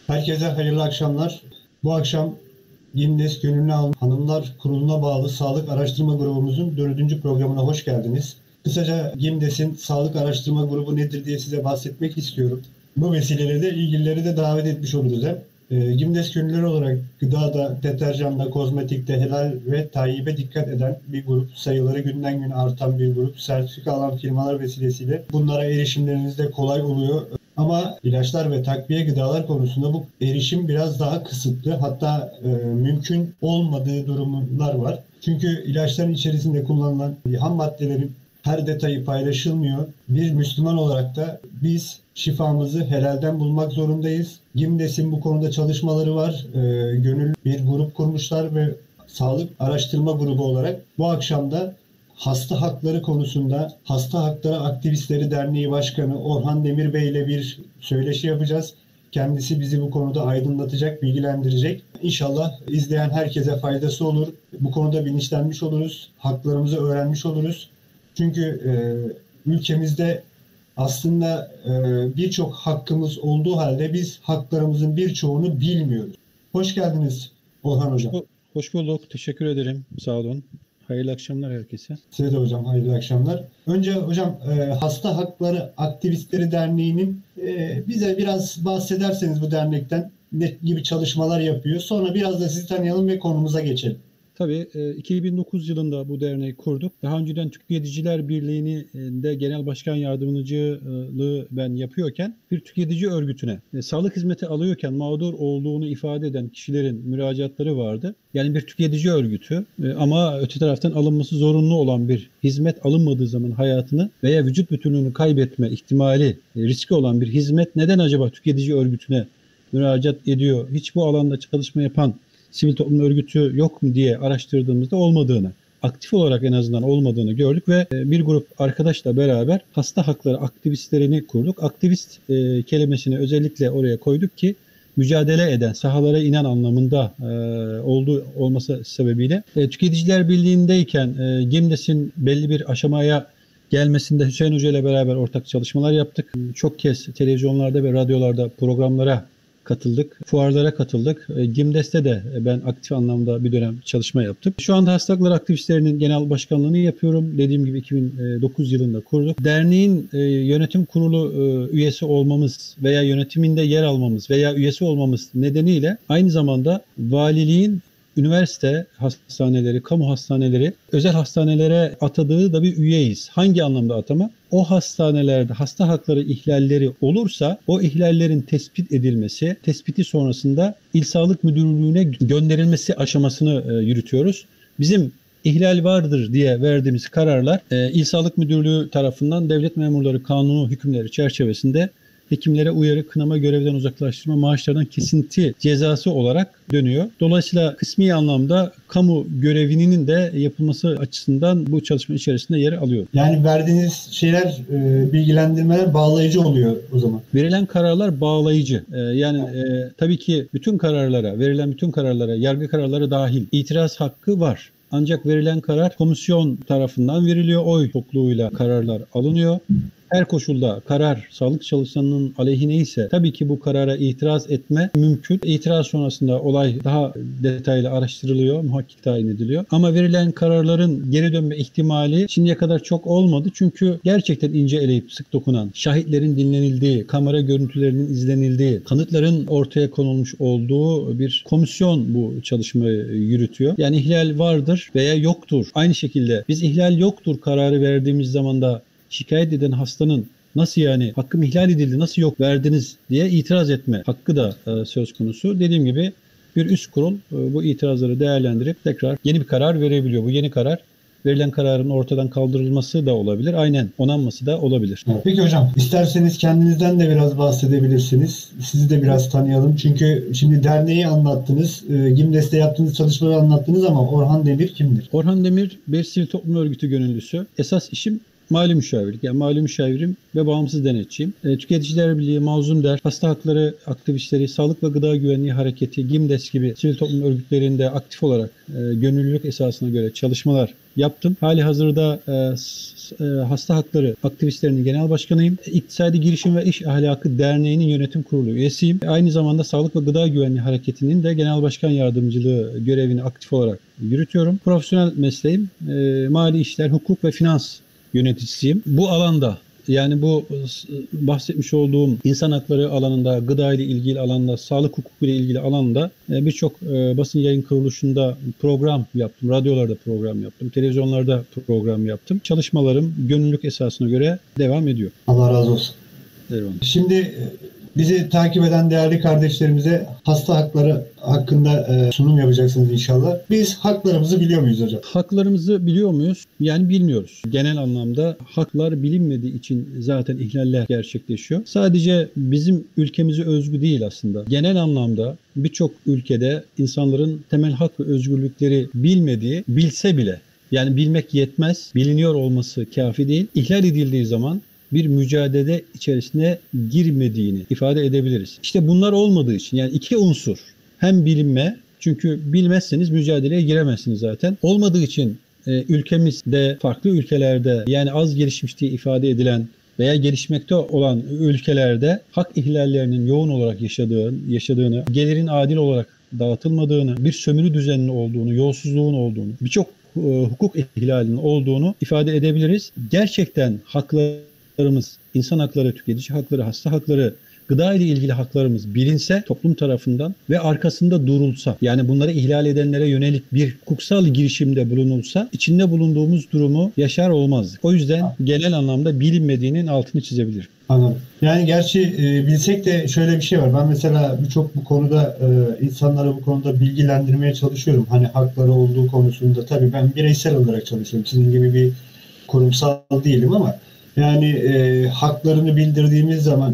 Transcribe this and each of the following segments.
Herkese hayırlı akşamlar. Bu akşam Gimdes Gönüllü Hanımlar Kurulu'na bağlı Sağlık Araştırma Grubumuzun 4. programına hoş geldiniz. Kısaca Gimdes'in Sağlık Araştırma Grubu nedir diye size bahsetmek istiyorum. Bu vesileyle de ilgilileri de davet etmiş oluruz hem. Gimdes gönüllüleri olarak gıdada, deterjanda, kozmetikte helal ve tayyibe dikkat eden bir grup, sayıları günden güne artan bir grup, sertifika alan firmalar vesilesiyle bunlara erişimleriniz de kolay oluyor. Ama ilaçlar ve takviye gıdalar konusunda bu erişim biraz daha kısıtlı. Hatta mümkün olmadığı durumlar var. Çünkü ilaçların içerisinde kullanılan ham maddelerin her detayı paylaşılmıyor. Bir Müslüman olarak da biz şifamızı helalden bulmak zorundayız. Gimdes'in bu konuda çalışmaları var. Gönüllü bir grup kurmuşlar ve sağlık araştırma grubu olarak bu akşam da hasta hakları konusunda Hasta Hakları Aktivistleri Derneği Başkanı Orhan Demir Bey ile bir söyleşi yapacağız. Kendisi bizi bu konuda aydınlatacak, bilgilendirecek. İnşallah izleyen herkese faydası olur. Bu konuda bilinçlenmiş oluruz, haklarımızı öğrenmiş oluruz. Çünkü ülkemizde aslında birçok hakkımız olduğu halde biz haklarımızın birçoğunu bilmiyoruz. Hoş geldiniz Orhan Hocam. Hoş bulduk. Teşekkür ederim. Sağ olun. Hayırlı akşamlar herkese. Size de hocam hayırlı akşamlar. Önce hocam Hasta Hakları Aktivistleri Derneği'nin bize biraz bahsederseniz bu dernekten ne gibi çalışmalar yapıyor. Sonra biraz da sizi tanıyalım ve konumuza geçelim. Tabii 2009 yılında bu derneği kurduk. Daha önceden Tüketiciler Birliği'ni de genel başkan yardımcılığı ben yapıyorken bir tüketici örgütüne sağlık hizmeti alıyorken mağdur olduğunu ifade eden kişilerin müracaatları vardı. Yani bir tüketici örgütü ama öte taraftan alınması zorunlu olan bir hizmet alınmadığı zaman hayatını veya vücut bütünlüğünü kaybetme ihtimali riski olan bir hizmet neden acaba tüketici örgütüne müracaat ediyor? Hiç bu alanda çalışma yapan sivil toplum örgütü yok mu diye araştırdığımızda olmadığını, aktif olarak en azından olmadığını gördük ve bir grup arkadaşla beraber hasta hakları aktivistlerini kurduk. Aktivist kelimesini özellikle oraya koyduk ki mücadele eden, sahalara inen anlamında olması sebebiyle Tüketiciler Birliği'ndeyken Gimdes'in belli bir aşamaya gelmesinde Hüseyin Hoca ile beraber ortak çalışmalar yaptık. Çok kez televizyonlarda ve radyolarda programlara katıldık, fuarlara katıldık. Gimdes'te de ben aktif anlamda bir dönem çalışma yaptım. Şu anda hasta hakları aktivistlerinin genel başkanlığını yapıyorum. Dediğim gibi 2009 yılında kurduk. Derneğin yönetim kurulu üyesi olmamız veya yönetiminde yer almamız veya üyesi olmamız nedeniyle aynı zamanda valiliğin üniversite hastaneleri, kamu hastaneleri, özel hastanelere atadığı da bir üyeyiz. Hangi anlamda atama? O hastanelerde hasta hakları ihlalleri olursa o ihlallerin tespit edilmesi, tespiti sonrasında İl Sağlık Müdürlüğü'ne gönderilmesi aşamasını yürütüyoruz. Bizim ihlal vardır diye verdiğimiz kararlar İl Sağlık Müdürlüğü tarafından Devlet Memurları Kanunu hükümleri çerçevesinde hekimlere uyarı, kınama, görevden uzaklaştırma, maaşlardan kesinti cezası olarak dönüyor. Dolayısıyla kısmi anlamda kamu görevinin de yapılması açısından bu çalışma içerisinde yer alıyor. Yani verdiğiniz şeyler, bilgilendirmeler bağlayıcı oluyor o zaman. Verilen kararlar bağlayıcı. Tabii ki bütün kararlara, verilen bütün kararlara, yargı kararları dahil itiraz hakkı var. Ancak verilen karar komisyon tarafından veriliyor. Oy çokluğuyla kararlar alınıyor. Her koşulda karar sağlık çalışanının aleyhine ise tabii ki bu karara itiraz etme mümkün. İtiraz sonrasında olay daha detaylı araştırılıyor, muhakkik tayin ediliyor. Ama verilen kararların geri dönme ihtimali şimdiye kadar çok olmadı. Çünkü gerçekten ince eleyip sık dokunan, şahitlerin dinlenildiği, kamera görüntülerinin izlenildiği, kanıtların ortaya konulmuş olduğu bir komisyon bu çalışmayı yürütüyor. Yani ihlal vardır veya yoktur. Aynı şekilde biz ihlal yoktur kararı verdiğimiz zaman da şikayet eden hastanın nasıl yani hakkım ihlal edildi, nasıl yok verdiniz diye itiraz etme hakkı da söz konusu. Dediğim gibi bir üst kurul bu itirazları değerlendirip tekrar yeni bir karar verebiliyor. Bu yeni karar verilen kararın ortadan kaldırılması da olabilir. Aynen onanması da olabilir. Peki hocam, isterseniz kendinizden de biraz bahsedebilirsiniz. Sizi de biraz tanıyalım. Çünkü şimdi derneği anlattınız, Gimdes'te yaptığınız çalışmaları anlattınız ama Orhan Demir kimdir? Orhan Demir bir sivil toplum örgütü gönüllüsü. Esas işim mali müşavirlik. Yani mali müşavirim ve bağımsız denetçiyim. Tüketiciler Birliği, Mazlum Der, hasta hakları aktivistleri, Sağlık ve Gıda Güvenliği Hareketi, GİMDES gibi sivil toplum örgütlerinde aktif olarak gönüllülük esasına göre çalışmalar yaptım. Hali hazırda hasta hakları aktivistlerinin genel başkanıyım. İktisadi Girişim ve İş Ahlakı Derneği'nin yönetim kurulu üyesiyim. Aynı zamanda Sağlık ve Gıda Güvenliği Hareketi'nin de genel başkan yardımcılığı görevini aktif olarak yürütüyorum. Profesyonel mesleğim mali işler, hukuk ve finans yöneticisiyim. Bu alanda, yani bu bahsetmiş olduğum insan hakları alanında, gıda ile ilgili alanda, sağlık hukuku ile ilgili alanda birçok basın yayın kuruluşunda program yaptım. Radyolarda program yaptım. Televizyonlarda program yaptım. Çalışmalarım gönüllülük esasına göre devam ediyor. Allah razı olsun. Eyvallah. Şimdi bizi takip eden değerli kardeşlerimize hasta hakları hakkında sunum yapacaksınız inşallah. Biz haklarımızı biliyor muyuz hocam? Haklarımızı biliyor muyuz? Yani bilmiyoruz. Genel anlamda haklar bilinmediği için zaten ihlaller gerçekleşiyor. Sadece bizim ülkemize özgü değil aslında. Genel anlamda birçok ülkede insanların temel hak ve özgürlükleri bilmediği, bilse bile, yani bilmek yetmez, biliniyor olması kafi değil. İhlal edildiği zaman bir mücadele içerisine girmediğini ifade edebiliriz. İşte bunlar olmadığı için, yani iki unsur, hem bilinme, çünkü bilmezseniz mücadeleye giremezsiniz zaten. Olmadığı için ülkemizde, farklı ülkelerde, yani az gelişmiş diye ifade edilen veya gelişmekte olan ülkelerde hak ihlallerinin yoğun olarak yaşadığını, gelirin adil olarak dağıtılmadığını, bir sömürü düzeninin olduğunu, yolsuzluğun olduğunu, birçok hukuk ihlalinin olduğunu ifade edebiliriz. Gerçekten haklarımız, insan hakları, tüketici hakları, hasta hakları, gıda ile ilgili haklarımız bilinse toplum tarafından ve arkasında durulsa, yani bunları ihlal edenlere yönelik bir hukuksal girişimde bulunulsa, içinde bulunduğumuz durumu yaşar olmazdık. O yüzden genel anlamda bilinmediğinin altını çizebilirim. Anladım. Yani gerçi bilsek de şöyle bir şey var. Ben mesela birçok bu konuda insanlara bu konuda bilgilendirmeye çalışıyorum. Hani hakları olduğu konusunda. Tabii ben bireysel olarak çalışıyorum. Sizin gibi bir kurumsal değilim ama yani haklarını bildirdiğimiz zaman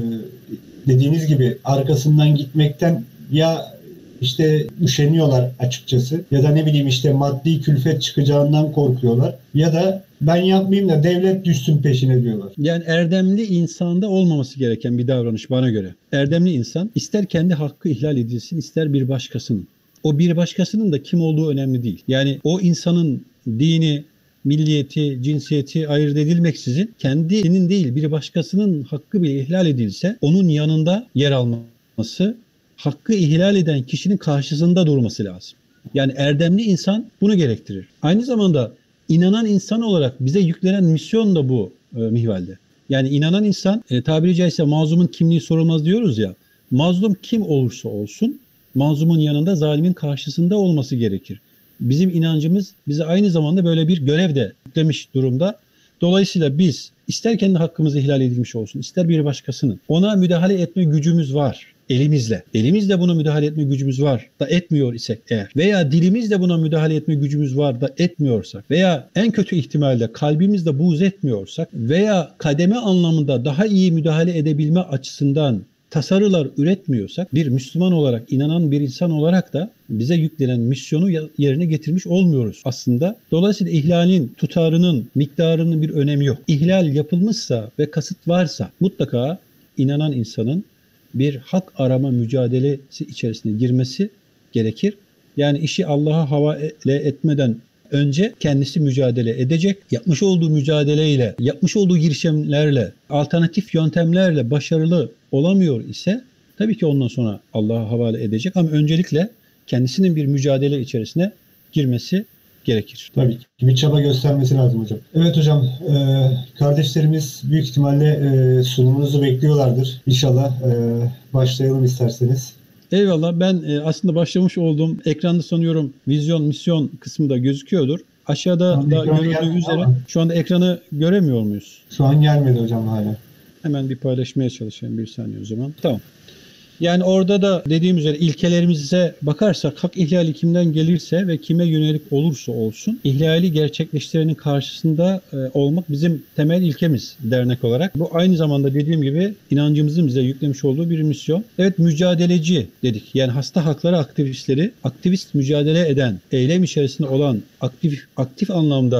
dediğiniz gibi arkasından gitmekten ya işte üşeniyorlar açıkçası ya da ne bileyim işte maddi külfet çıkacağından korkuyorlar ya da ben yapmayayım da devlet düşsün peşine diyorlar. Yani erdemli insanda olmaması gereken bir davranış bana göre. Erdemli insan ister kendi hakkı ihlal edilsin, ister bir başkasının. O bir başkasının da kim olduğu önemli değil. Yani o insanın dini, milliyeti, cinsiyeti ayırt edilmeksizin kendinin değil bir başkasının hakkı bile ihlal edilse onun yanında yer alması, hakkı ihlal eden kişinin karşısında durması lazım. Yani erdemli insan bunu gerektirir. Aynı zamanda inanan insan olarak bize yüklenen misyon da bu mihvalde. Yani inanan insan tabiri caizse mazlumun kimliği sorulmaz diyoruz ya. Mazlum kim olursa olsun mazlumun yanında zalimin karşısında olması gerekir. Bizim inancımız bize aynı zamanda böyle bir görev de yüklemiş durumda. Dolayısıyla biz ister kendi hakkımız ihlal edilmiş olsun, ister bir başkasının ona müdahale etme gücümüz var elimizle. Elimizle buna müdahale etme gücümüz var da etmiyor isek eğer veya dilimizle buna müdahale etme gücümüz var da etmiyorsak veya en kötü ihtimalle kalbimizle buğz etmiyorsak veya kademe anlamında daha iyi müdahale edebilme açısından tasarılar üretmiyorsak bir Müslüman olarak, inanan bir insan olarak da bize yüklenen misyonu yerine getirmiş olmuyoruz aslında. Dolayısıyla ihlalin tutarının, miktarının bir önemi yok. İhlal yapılmışsa ve kasıt varsa mutlaka inanan insanın bir hak arama mücadelesi içerisine girmesi gerekir. Yani işi Allah'a havale etmeden önce kendisi mücadele edecek. Yapmış olduğu mücadeleyle, yapmış olduğu girişimlerle, alternatif yöntemlerle başarılı olamıyor ise tabii ki ondan sonra Allah'a havale edecek. Ama öncelikle kendisinin bir mücadele içerisine girmesi gerekir. Tabii ki. Bir çaba göstermesi lazım hocam. Evet hocam, kardeşlerimiz büyük ihtimalle sunumunuzu bekliyorlardır. İnşallah başlayalım isterseniz. Eyvallah. Ben aslında başlamış olduğum ekranda sanıyorum vizyon, misyon kısmı da gözüküyordur. Aşağıda da görüldüğü üzere şu anda ekranı göremiyor muyuz? Şu an gelmedi hocam hala. Hemen bir paylaşmaya çalışayım bir saniye o zaman. Tamam. Yani orada da dediğim üzere ilkelerimize bakarsak hak ihlali kimden gelirse ve kime yönelik olursa olsun ihlali gerçekleştirenin karşısında olmak bizim temel ilkemiz dernek olarak. Bu aynı zamanda dediğim gibi inancımızın bize yüklemiş olduğu bir misyon. Evet, mücadeleci dedik. Yani hasta hakları aktivistleri, aktivist mücadele eden, eylem içerisinde olan, aktif anlamda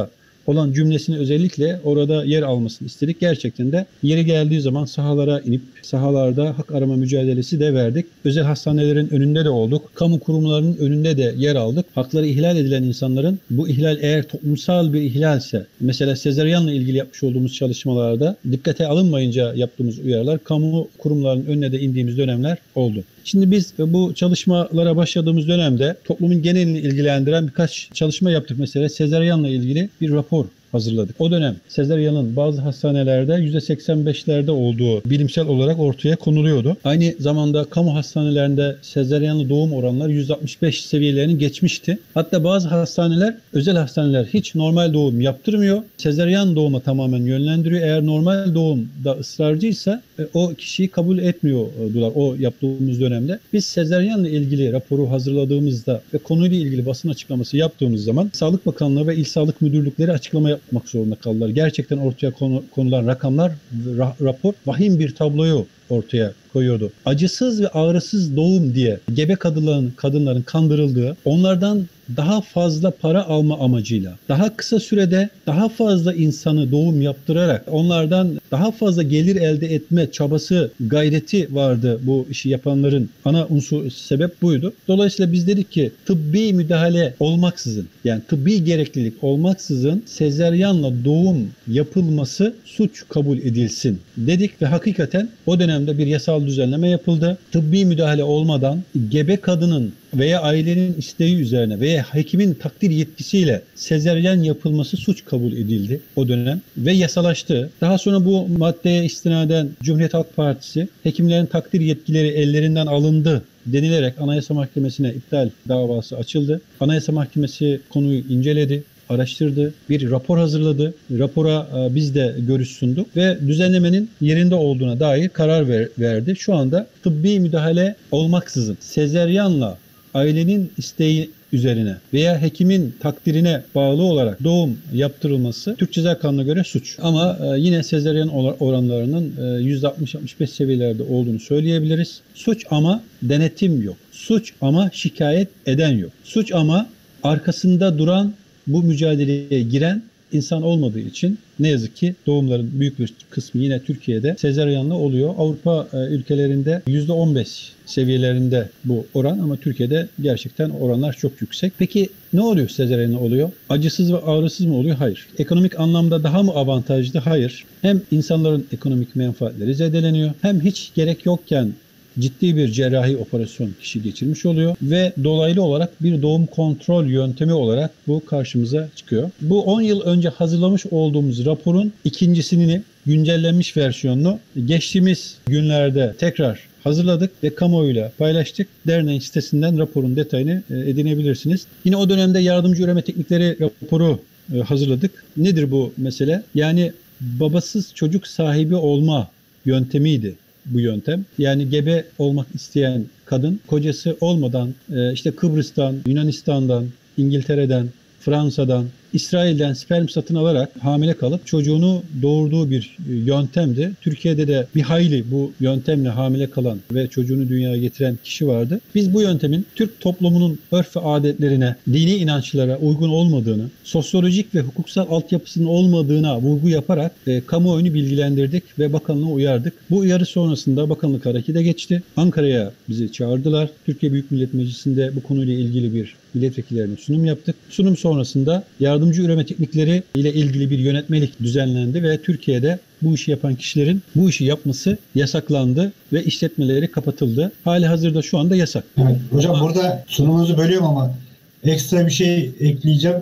olan cümlesini özellikle orada yer almasını istedik. Gerçekten de yeri geldiği zaman sahalara inip sahalarda hak arama mücadelesi de verdik. Özel hastanelerin önünde de olduk. Kamu kurumlarının önünde de yer aldık. Hakları ihlal edilen insanların, bu ihlal eğer toplumsal bir ihlalse, mesela sezaryenle ilgili yapmış olduğumuz çalışmalarda dikkate alınmayınca yaptığımız uyarılar, kamu kurumlarının önüne de indiğimiz dönemler oldu. Şimdi biz bu çalışmalara başladığımız dönemde toplumun genelini ilgilendiren birkaç çalışma yaptık. Mesela sezaryenle ilgili bir rapor hazırladık. O dönem sezaryenin bazı hastanelerde %85'lerde olduğu bilimsel olarak ortaya konuluyordu. Aynı zamanda kamu hastanelerinde sezaryenli doğum oranları %65 seviyelerini geçmişti. Hatta bazı hastaneler, özel hastaneler hiç normal doğum yaptırmıyor. Sezaryen doğuma tamamen yönlendiriyor. Eğer normal doğumda ısrarcıysa o kişiyi kabul etmiyordular o yaptığımız dönemde. Biz sezaryenle ilgili raporu hazırladığımızda ve konuyla ilgili basın açıklaması yaptığımız zaman Sağlık Bakanlığı ve İl Sağlık Müdürlükleri açıklama yapmak zorunda kaldılar. Gerçekten ortaya konulan rakamlar, rapor vahim bir tabloyu ortaya koyuyordu. Acısız ve ağrısız doğum diye gebe kadınların kandırıldığı, onlardan daha fazla para alma amacıyla, daha kısa sürede daha fazla insanı doğum yaptırarak onlardan daha fazla gelir elde etme çabası, gayreti vardı bu işi yapanların. Ana unsur sebep buydu. Dolayısıyla biz dedik ki tıbbi müdahale olmaksızın, yani tıbbi gereklilik olmaksızın sezaryenle doğum yapılması suç kabul edilsin dedik ve hakikaten o dönemde bir yasal düzenleme yapıldı. Tıbbi müdahale olmadan gebe kadının veya ailenin isteği üzerine veya hekimin takdir yetkisiyle sezaryen yapılması suç kabul edildi o dönem ve yasalaştı. Daha sonra bu maddeye istinaden Cumhuriyet Halk Partisi hekimlerin takdir yetkileri ellerinden alındı denilerek Anayasa Mahkemesi'ne iptal davası açıldı. Anayasa Mahkemesi konuyu inceledi, araştırdı, bir rapor hazırladı. Rapora biz de görüş sunduk ve düzenlemenin yerinde olduğuna dair karar verdi. Şu anda tıbbi müdahale olmaksızın sezaryenle ailenin isteği üzerine veya hekimin takdirine bağlı olarak doğum yaptırılması Türk Ceza Kanunu'na göre suç. Ama yine sezaryen oranlarının %60-65 seviyelerde olduğunu söyleyebiliriz. Suç ama denetim yok. Suç ama şikayet eden yok. Suç ama arkasında duran, bu mücadeleye giren insan olmadığı için ne yazık ki doğumların büyük bir kısmı yine Türkiye'de sezaryenle oluyor. Avrupa ülkelerinde %15 seviyelerinde bu oran ama Türkiye'de gerçekten oranlar çok yüksek. Peki ne oluyor sezaryenle oluyor? Acısız ve ağrısız mı oluyor? Hayır. Ekonomik anlamda daha mı avantajlı? Hayır. Hem insanların ekonomik menfaatleri zedeleniyor, hem hiç gerek yokken ciddi bir cerrahi operasyon kişi geçirmiş oluyor ve dolaylı olarak bir doğum kontrol yöntemi olarak bu karşımıza çıkıyor. Bu 10 yıl önce hazırlamış olduğumuz raporun ikincisini, güncellenmiş versiyonunu geçtiğimiz günlerde tekrar hazırladık ve kamuoyuyla paylaştık. Derneğin sitesinden raporun detayını edinebilirsiniz. Yine o dönemde yardımcı üreme teknikleri raporu hazırladık. Nedir bu mesele? Yani babasız çocuk sahibi olma yöntemiydi bu yöntem. Yani gebe olmak isteyen kadın kocası olmadan işte Kıbrıs'tan, Yunanistan'dan, İngiltere'den, Fransa'dan, İsrail'den sperm satın alarak hamile kalıp çocuğunu doğurduğu bir yöntemdi. Türkiye'de de bir hayli bu yöntemle hamile kalan ve çocuğunu dünyaya getiren kişi vardı. Biz bu yöntemin Türk toplumunun örf ve adetlerine, dini inançlara uygun olmadığını, sosyolojik ve hukuksal altyapısının olmadığına vurgu yaparak kamuoyunu bilgilendirdik ve bakanlığa uyardık. Bu uyarı sonrasında bakanlık harekete geçti. Ankara'ya bizi çağırdılar. Türkiye Büyük Millet Meclisi'nde bu konuyla ilgili bir milletvekillerine sunum yaptık. Sunum sonrasında yardımcı üreme teknikleri ile ilgili bir yönetmelik düzenlendi ve Türkiye'de bu işi yapan kişilerin bu işi yapması yasaklandı ve işletmeleri kapatıldı. Hali hazırda şu anda yasak. Evet, hocam burada sunumunuzu bölüyorum ama ekstra bir şey ekleyeceğim.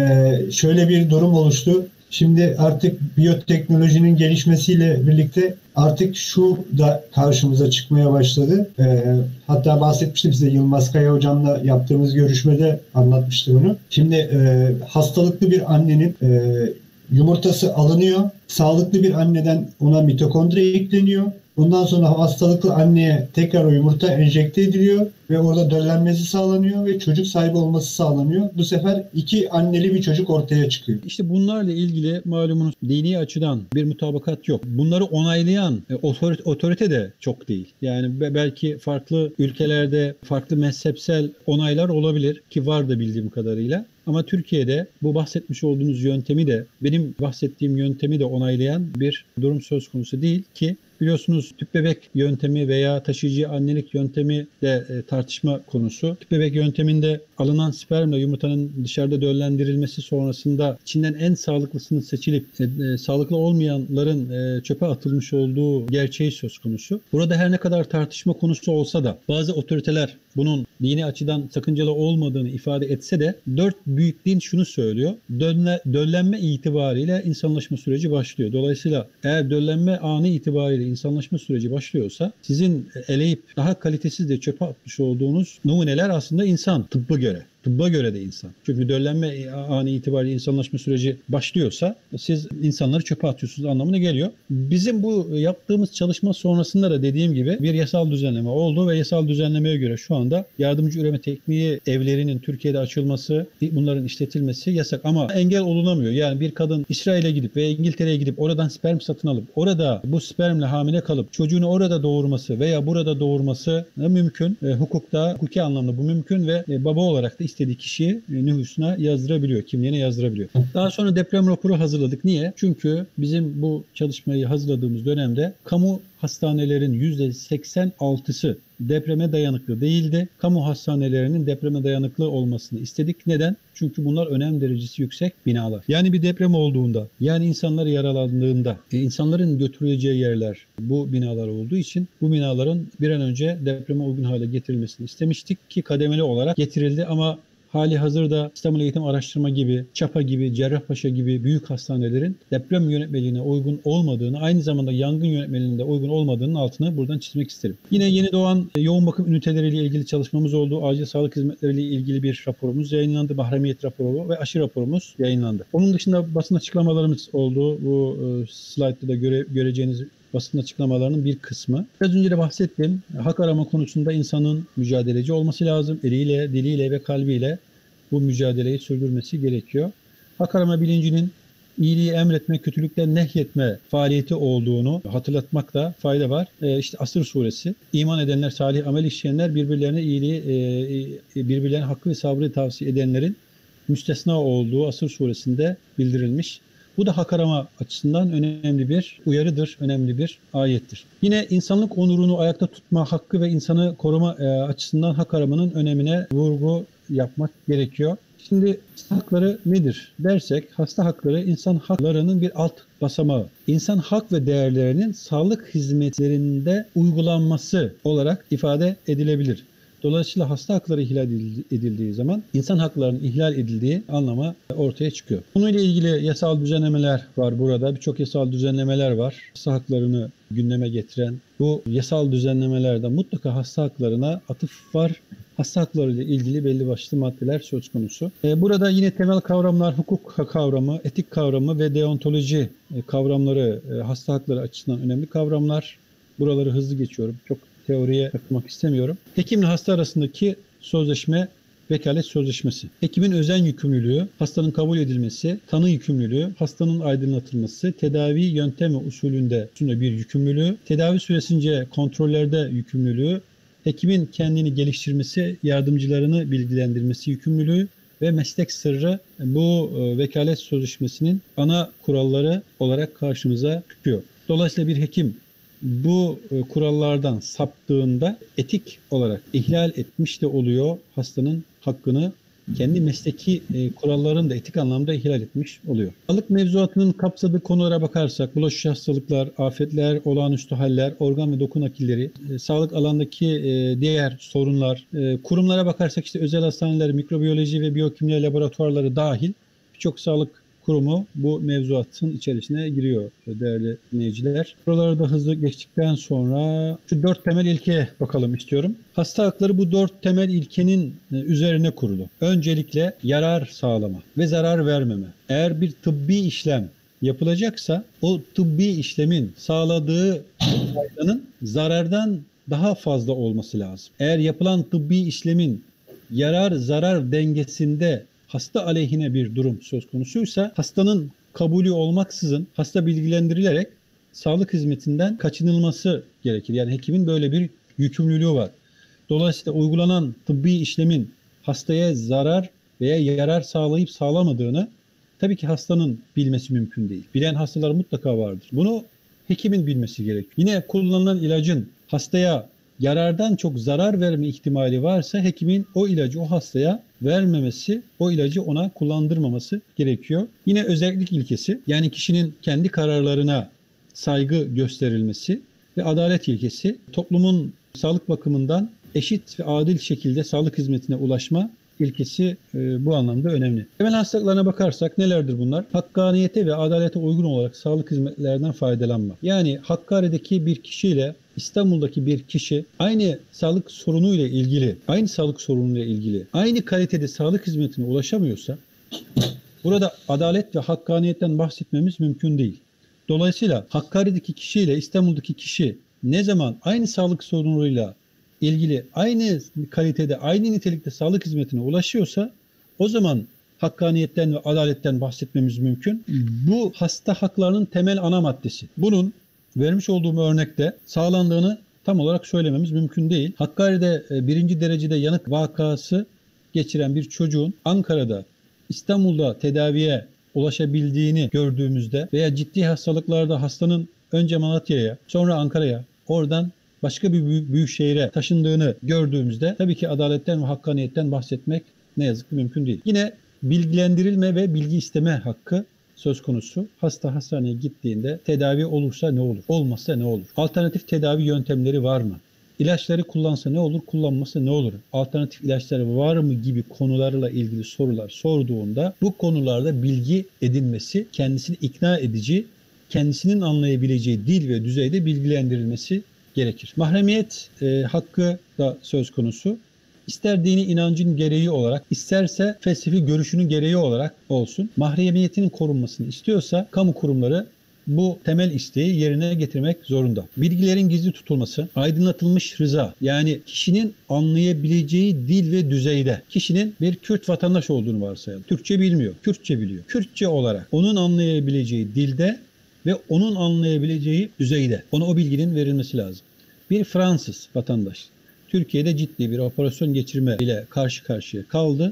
Şöyle bir durum oluştu. Şimdi artık biyoteknolojinin gelişmesiyle birlikte artık şu da karşımıza çıkmaya başladı. Hatta bahsetmiştim size, Yılmaz Kaya hocamla yaptığımız görüşmede anlatmıştım bunu. Şimdi hastalıklı bir annenin yumurtası alınıyor. Sağlıklı bir anneden ona mitokondri ekleniyor. Ondan sonra hastalıklı anneye tekrar o yumurta enjekte ediliyor ve orada döllenmesi sağlanıyor ve çocuk sahibi olması sağlanıyor. Bu sefer iki anneli bir çocuk ortaya çıkıyor. İşte bunlarla ilgili malumunuz dini açıdan bir mutabakat yok. Bunları onaylayan otorite de çok değil. Yani belki farklı ülkelerde farklı mezhepsel onaylar olabilir ki var da bildiğim kadarıyla. Ama Türkiye'de bu bahsetmiş olduğunuz yöntemi de, benim bahsettiğim yöntemi de onaylayan bir durum söz konusu değil ki, biliyorsunuz tüp bebek yöntemi veya taşıyıcı annelik yöntemi de tartışma konusu. Tüp bebek yönteminde alınan spermle yumurtanın dışarıda döllendirilmesi sonrasında içinden en sağlıklısının seçilip sağlıklı olmayanların çöpe atılmış olduğu gerçeği söz konusu. Burada her ne kadar tartışma konusu olsa da bazı otoriteler bunun dini açıdan sakıncalı olmadığını ifade etse de dört büyük din şunu söylüyor: döllenme itibariyle insanlaşma süreci başlıyor. Dolayısıyla eğer döllenme anı itibariyle insanlaşma süreci başlıyorsa, sizin eleyip daha kalitesiz de çöpe atmış olduğunuz numuneler aslında insan, tıbba göre. Tıbba göre de insan. Çünkü döllenme anı itibariyle insanlaşma süreci başlıyorsa siz insanları çöpe atıyorsunuz anlamına geliyor. Bizim bu yaptığımız çalışma sonrasında da dediğim gibi bir yasal düzenleme oldu ve yasal düzenlemeye göre şu anda yardımcı üreme tekniği evlerinin Türkiye'de açılması, bunların işletilmesi yasak ama engel olunamıyor. Yani bir kadın İsrail'e gidip veya İngiltere'ye gidip oradan sperm satın alıp orada bu spermle hamile kalıp çocuğunu orada doğurması veya burada doğurması mümkün. Hukuki anlamda bu mümkün ve baba olarak da istediği kişiyi nüfusuna yazdırabiliyor, kimliğine yazdırabiliyor. Daha sonra deprem raporu hazırladık. Niye? Çünkü bizim bu çalışmayı hazırladığımız dönemde kamu hastanelerin %86'sı depreme dayanıklı değildi. Kamu hastanelerinin depreme dayanıklı olmasını istedik. Neden? Çünkü bunlar önem derecesi yüksek binalar. Yani bir deprem olduğunda, yani insanlar yaralandığında, insanların götürüleceği yerler bu binalar olduğu için bu binaların bir an önce depreme uygun hale getirilmesini istemiştik ki kademeli olarak getirildi ama hali hazırda İstanbul Eğitim Araştırma gibi, Çapa gibi, Cerrahpaşa gibi büyük hastanelerin deprem yönetmeliğine uygun olmadığını, aynı zamanda yangın yönetmeliğine de uygun olmadığının altını buradan çizmek isterim. Yine yeni doğan yoğun bakım üniteleriyle ilgili çalışmamız oldu. Acil sağlık hizmetleriyle ilgili bir raporumuz yayınlandı. Mahremiyet raporu ve aşı raporumuz yayınlandı. Onun dışında basın açıklamalarımız oldu. Bu slaytta da göreceğiniz basın açıklamalarının bir kısmı. Biraz önce de bahsettim. Hak arama konusunda insanın mücadeleci olması lazım. Eliyle, diliyle ve kalbiyle bu mücadeleyi sürdürmesi gerekiyor. Hak arama bilincinin iyiliği emretme, kötülükten nehyetme faaliyeti olduğunu hatırlatmakta fayda var. İşte Asr suresi. İman edenler, salih amel işleyenler, birbirlerine iyiliği, birbirlerine hakkı ve sabrı tavsiye edenlerin müstesna olduğu Asr suresinde bildirilmiş. Bu da hak arama açısından önemli bir uyarıdır, önemli bir ayettir. Yine insanlık onurunu ayakta tutma hakkı ve insanı koruma açısından hak aramanın önemine vurgu yapmak gerekiyor. Şimdi hasta hakları nedir dersek, hasta hakları insan haklarının bir alt basamağı. İnsan hak ve değerlerinin sağlık hizmetlerinde uygulanması olarak ifade edilebilir. Dolayısıyla hasta hakları ihlal edildiği zaman insan haklarının ihlal edildiği anlama ortaya çıkıyor. Bununla ilgili yasal düzenlemeler var burada. Birçok yasal düzenlemeler var. Hasta haklarını gündeme getiren bu yasal düzenlemelerde mutlaka hasta haklarına atıf var. Hasta hakları ile ilgili belli başlı maddeler söz konusu. Burada yine temel kavramlar, hukuk kavramı, etik kavramı ve deontoloji kavramları hasta hakları açısından önemli kavramlar. Buraları hızlı geçiyorum. Çok teoriye takılmak istemiyorum. Hekimle hasta arasındaki sözleşme, vekalet sözleşmesi. Hekimin özen yükümlülüğü, hastanın kabul edilmesi, tanı yükümlülüğü, hastanın aydınlatılması, tedavi yöntem ve usulünde bir yükümlülüğü, tedavi süresince kontrollerde yükümlülüğü, hekimin kendini geliştirmesi, yardımcılarını bilgilendirmesi yükümlülüğü ve meslek sırrı bu vekalet sözleşmesinin ana kuralları olarak karşımıza çıkıyor. Dolayısıyla bir hekim bu kurallardan saptığında etik olarak ihlal etmiş de oluyor, hastanın hakkını kendi mesleki kurallarını da etik anlamda ihlal etmiş oluyor. Sağlık mevzuatının kapsadığı konulara bakarsak, bulaşıcı hastalıklar, afetler, olağanüstü haller, organ ve doku nakilleri, sağlık alandaki diğer sorunlar, kurumlara bakarsak işte özel hastaneler, mikrobiyoloji ve biyokimya laboratuvarları dahil birçok sağlık kurumu bu mevzuatın içerisine giriyor değerli dinleyiciler. Buraları da hızlı geçtikten sonra şu 4 temel ilkeye bakalım istiyorum. Hasta hakları bu 4 temel ilkenin üzerine kurulu. Öncelikle yarar sağlama ve zarar vermeme. Eğer bir tıbbi işlem yapılacaksa o tıbbi işlemin sağladığı faydanın zarardan daha fazla olması lazım. Eğer yapılan tıbbi işlemin yarar-zarar dengesinde hasta aleyhine bir durum söz konusuysa hastanın kabulü olmaksızın hasta bilgilendirilerek sağlık hizmetinden kaçınılması gerekir. Yani hekimin böyle bir yükümlülüğü var. Dolayısıyla uygulanan tıbbi işlemin hastaya zarar veya yarar sağlayıp sağlamadığını tabii ki hastanın bilmesi mümkün değil. Bilen hastalar mutlaka vardır. Bunu hekimin bilmesi gerekiyor. Yine kullanılan ilacın hastaya yarardan çok zarar verme ihtimali varsa hekimin o ilacı o hastaya vermemesi, o ilacı ona kullandırmaması gerekiyor. Yine özellik ilkesi, yani kişinin kendi kararlarına saygı gösterilmesi ve adalet ilkesi, toplumun sağlık bakımından eşit ve adil şekilde sağlık hizmetine ulaşma ilkesi bu anlamda önemli. Temel hastalıklarına bakarsak nelerdir bunlar? Hakkaniyete ve adalete uygun olarak sağlık hizmetlerinden faydalanma. Yani Hakkari'deki bir kişiyle İstanbul'daki bir kişi aynı sağlık sorunuyla ilgili, aynı kalitede sağlık hizmetine ulaşamıyorsa burada adalet ve hakkaniyetten bahsetmemiz mümkün değil. Dolayısıyla Hakkari'deki kişiyle İstanbul'daki kişi ne zaman aynı sağlık sorunuyla ilgili aynı kalitede, aynı nitelikte sağlık hizmetine ulaşıyorsa o zaman hakkaniyetten ve adaletten bahsetmemiz mümkün. Bu hasta haklarının temel ana maddesi. Bunun vermiş olduğum örnekte sağlandığını tam olarak söylememiz mümkün değil. Hakkari'de birinci derecede yanık vakası geçiren bir çocuğun Ankara'da, İstanbul'da tedaviye ulaşabildiğini gördüğümüzde veya ciddi hastalıklarda hastanın önce Malatya'ya, sonra Ankara'ya, oradan başka bir büyük şehire taşındığını gördüğümüzde tabii ki adaletten ve hakkaniyetten bahsetmek ne yazık ki mümkün değil. Yine bilgilendirilme ve bilgi isteme hakkı söz konusu. Hasta hastaneye gittiğinde tedavi olursa ne olur? Olmazsa ne olur? Alternatif tedavi yöntemleri var mı? İlaçları kullansa ne olur? Kullanmasa ne olur? Alternatif ilaçları var mı gibi konularla ilgili sorular sorduğunda bu konularda bilgi edinmesi, kendisini ikna edici, kendisinin anlayabileceği dil ve düzeyde bilgilendirilmesi gerekir. Mahremiyet hakkı da söz konusu. İster dini inancın gereği olarak, isterse felsefi görüşünün gereği olarak olsun. Mahremiyetinin korunmasını istiyorsa kamu kurumları bu temel isteği yerine getirmek zorunda. Bilgilerin gizli tutulması, aydınlatılmış rıza, yani kişinin anlayabileceği dil ve düzeyde. Kişinin bir Kürt vatandaş olduğunu varsayalım. Türkçe bilmiyor, Kürtçe biliyor. Kürtçe olarak onun anlayabileceği dilde ve onun anlayabileceği düzeyde ona o bilginin verilmesi lazım. Bir Fransız vatandaş Türkiye'de ciddi bir operasyon geçirme ile karşı karşıya kaldı.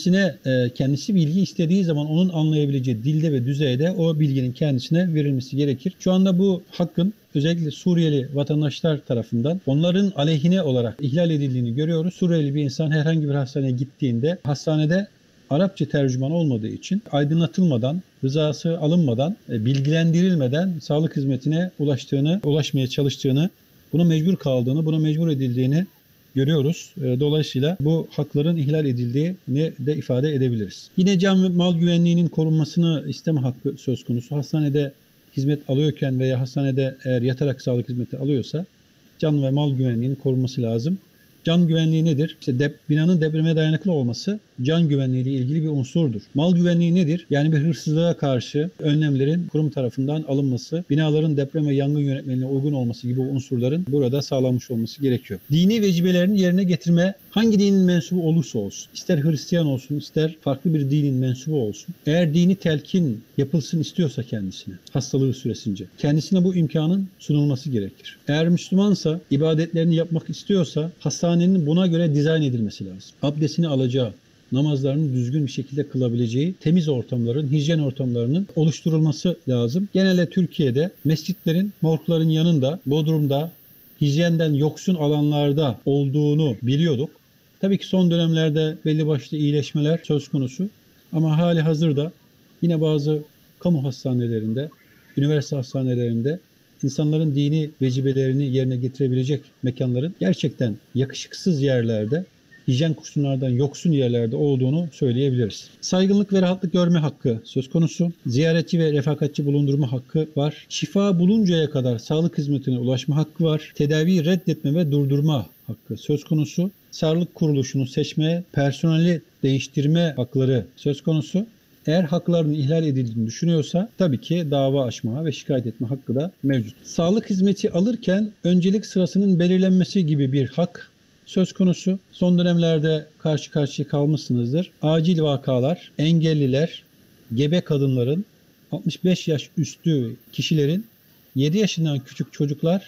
Kendisi bilgi istediği zaman onun anlayabileceği dilde ve düzeyde o bilginin kendisine verilmesi gerekir. Şu anda bu hakkın özellikle Suriyeli vatandaşlar tarafından onların aleyhine olarak ihlal edildiğini görüyoruz. Suriyeli bir insan herhangi bir hastaneye gittiğinde hastanede Arapça tercüman olmadığı için aydınlatılmadan, rızası alınmadan, bilgilendirilmeden sağlık hizmetine ulaşmaya çalıştığını, buna mecbur kaldığını, buna mecbur edildiğini görüyoruz. Dolayısıyla bu hakların ihlal edildiğini de ifade edebiliriz. Yine can ve mal güvenliğinin korunmasını isteme hakkı söz konusu. Hastanede hizmet alıyorken veya hastanede eğer yatarak sağlık hizmeti alıyorsa can ve mal güvenliğinin korunması lazım. Can güvenliği nedir? İşte binanın depreme dayanıklı olması can güvenliği ile ilgili bir unsurdur. Mal güvenliği nedir? Yani bir hırsızlığa karşı önlemlerin kurum tarafından alınması, binaların deprem ve yangın yönetmeliğine uygun olması gibi unsurların burada sağlanmış olması gerekiyor. Dini vecibelerini yerine getirme, hangi dinin mensubu olursa olsun, ister Hristiyan olsun, ister farklı bir dinin mensubu olsun, eğer dini telkin yapılsın istiyorsa kendisine, hastalığı süresince, kendisine bu imkanın sunulması gerekir. Eğer Müslümansa, ibadetlerini yapmak istiyorsa, hastanenin buna göre dizayn edilmesi lazım. Abdestini alacağı, namazlarını düzgün bir şekilde kılabileceği temiz ortamların, hijyen ortamlarının oluşturulması lazım. Genelde Türkiye'de mescitlerin, morgların yanında, Bodrum'da, hijyenden yoksun alanlarda olduğunu biliyorduk. Tabii ki son dönemlerde belli başlı iyileşmeler söz konusu. Ama hali hazırda yine bazı kamu hastanelerinde, üniversite hastanelerinde insanların dini vecibelerini yerine getirebilecek mekanların gerçekten yakışıksız yerlerde, hijyen kusurlardan yoksun yerlerde olduğunu söyleyebiliriz. Saygınlık ve rahatlık görme hakkı söz konusu. Ziyaretçi ve refakatçi bulundurma hakkı var. Şifa buluncaya kadar sağlık hizmetine ulaşma hakkı var. Tedaviyi reddetme ve durdurma hakkı söz konusu. Sağlık kuruluşunu seçme, personeli değiştirme hakları söz konusu. Eğer haklarının ihlal edildiğini düşünüyorsa tabii ki dava açma ve şikayet etme hakkı da mevcut. Sağlık hizmeti alırken öncelik sırasının belirlenmesi gibi bir hak söz konusu. Son dönemlerde karşı karşıya kalmışsınızdır. Acil vakalar, engelliler, gebe kadınların, 65 yaş üstü kişilerin, 7 yaşından küçük çocuklar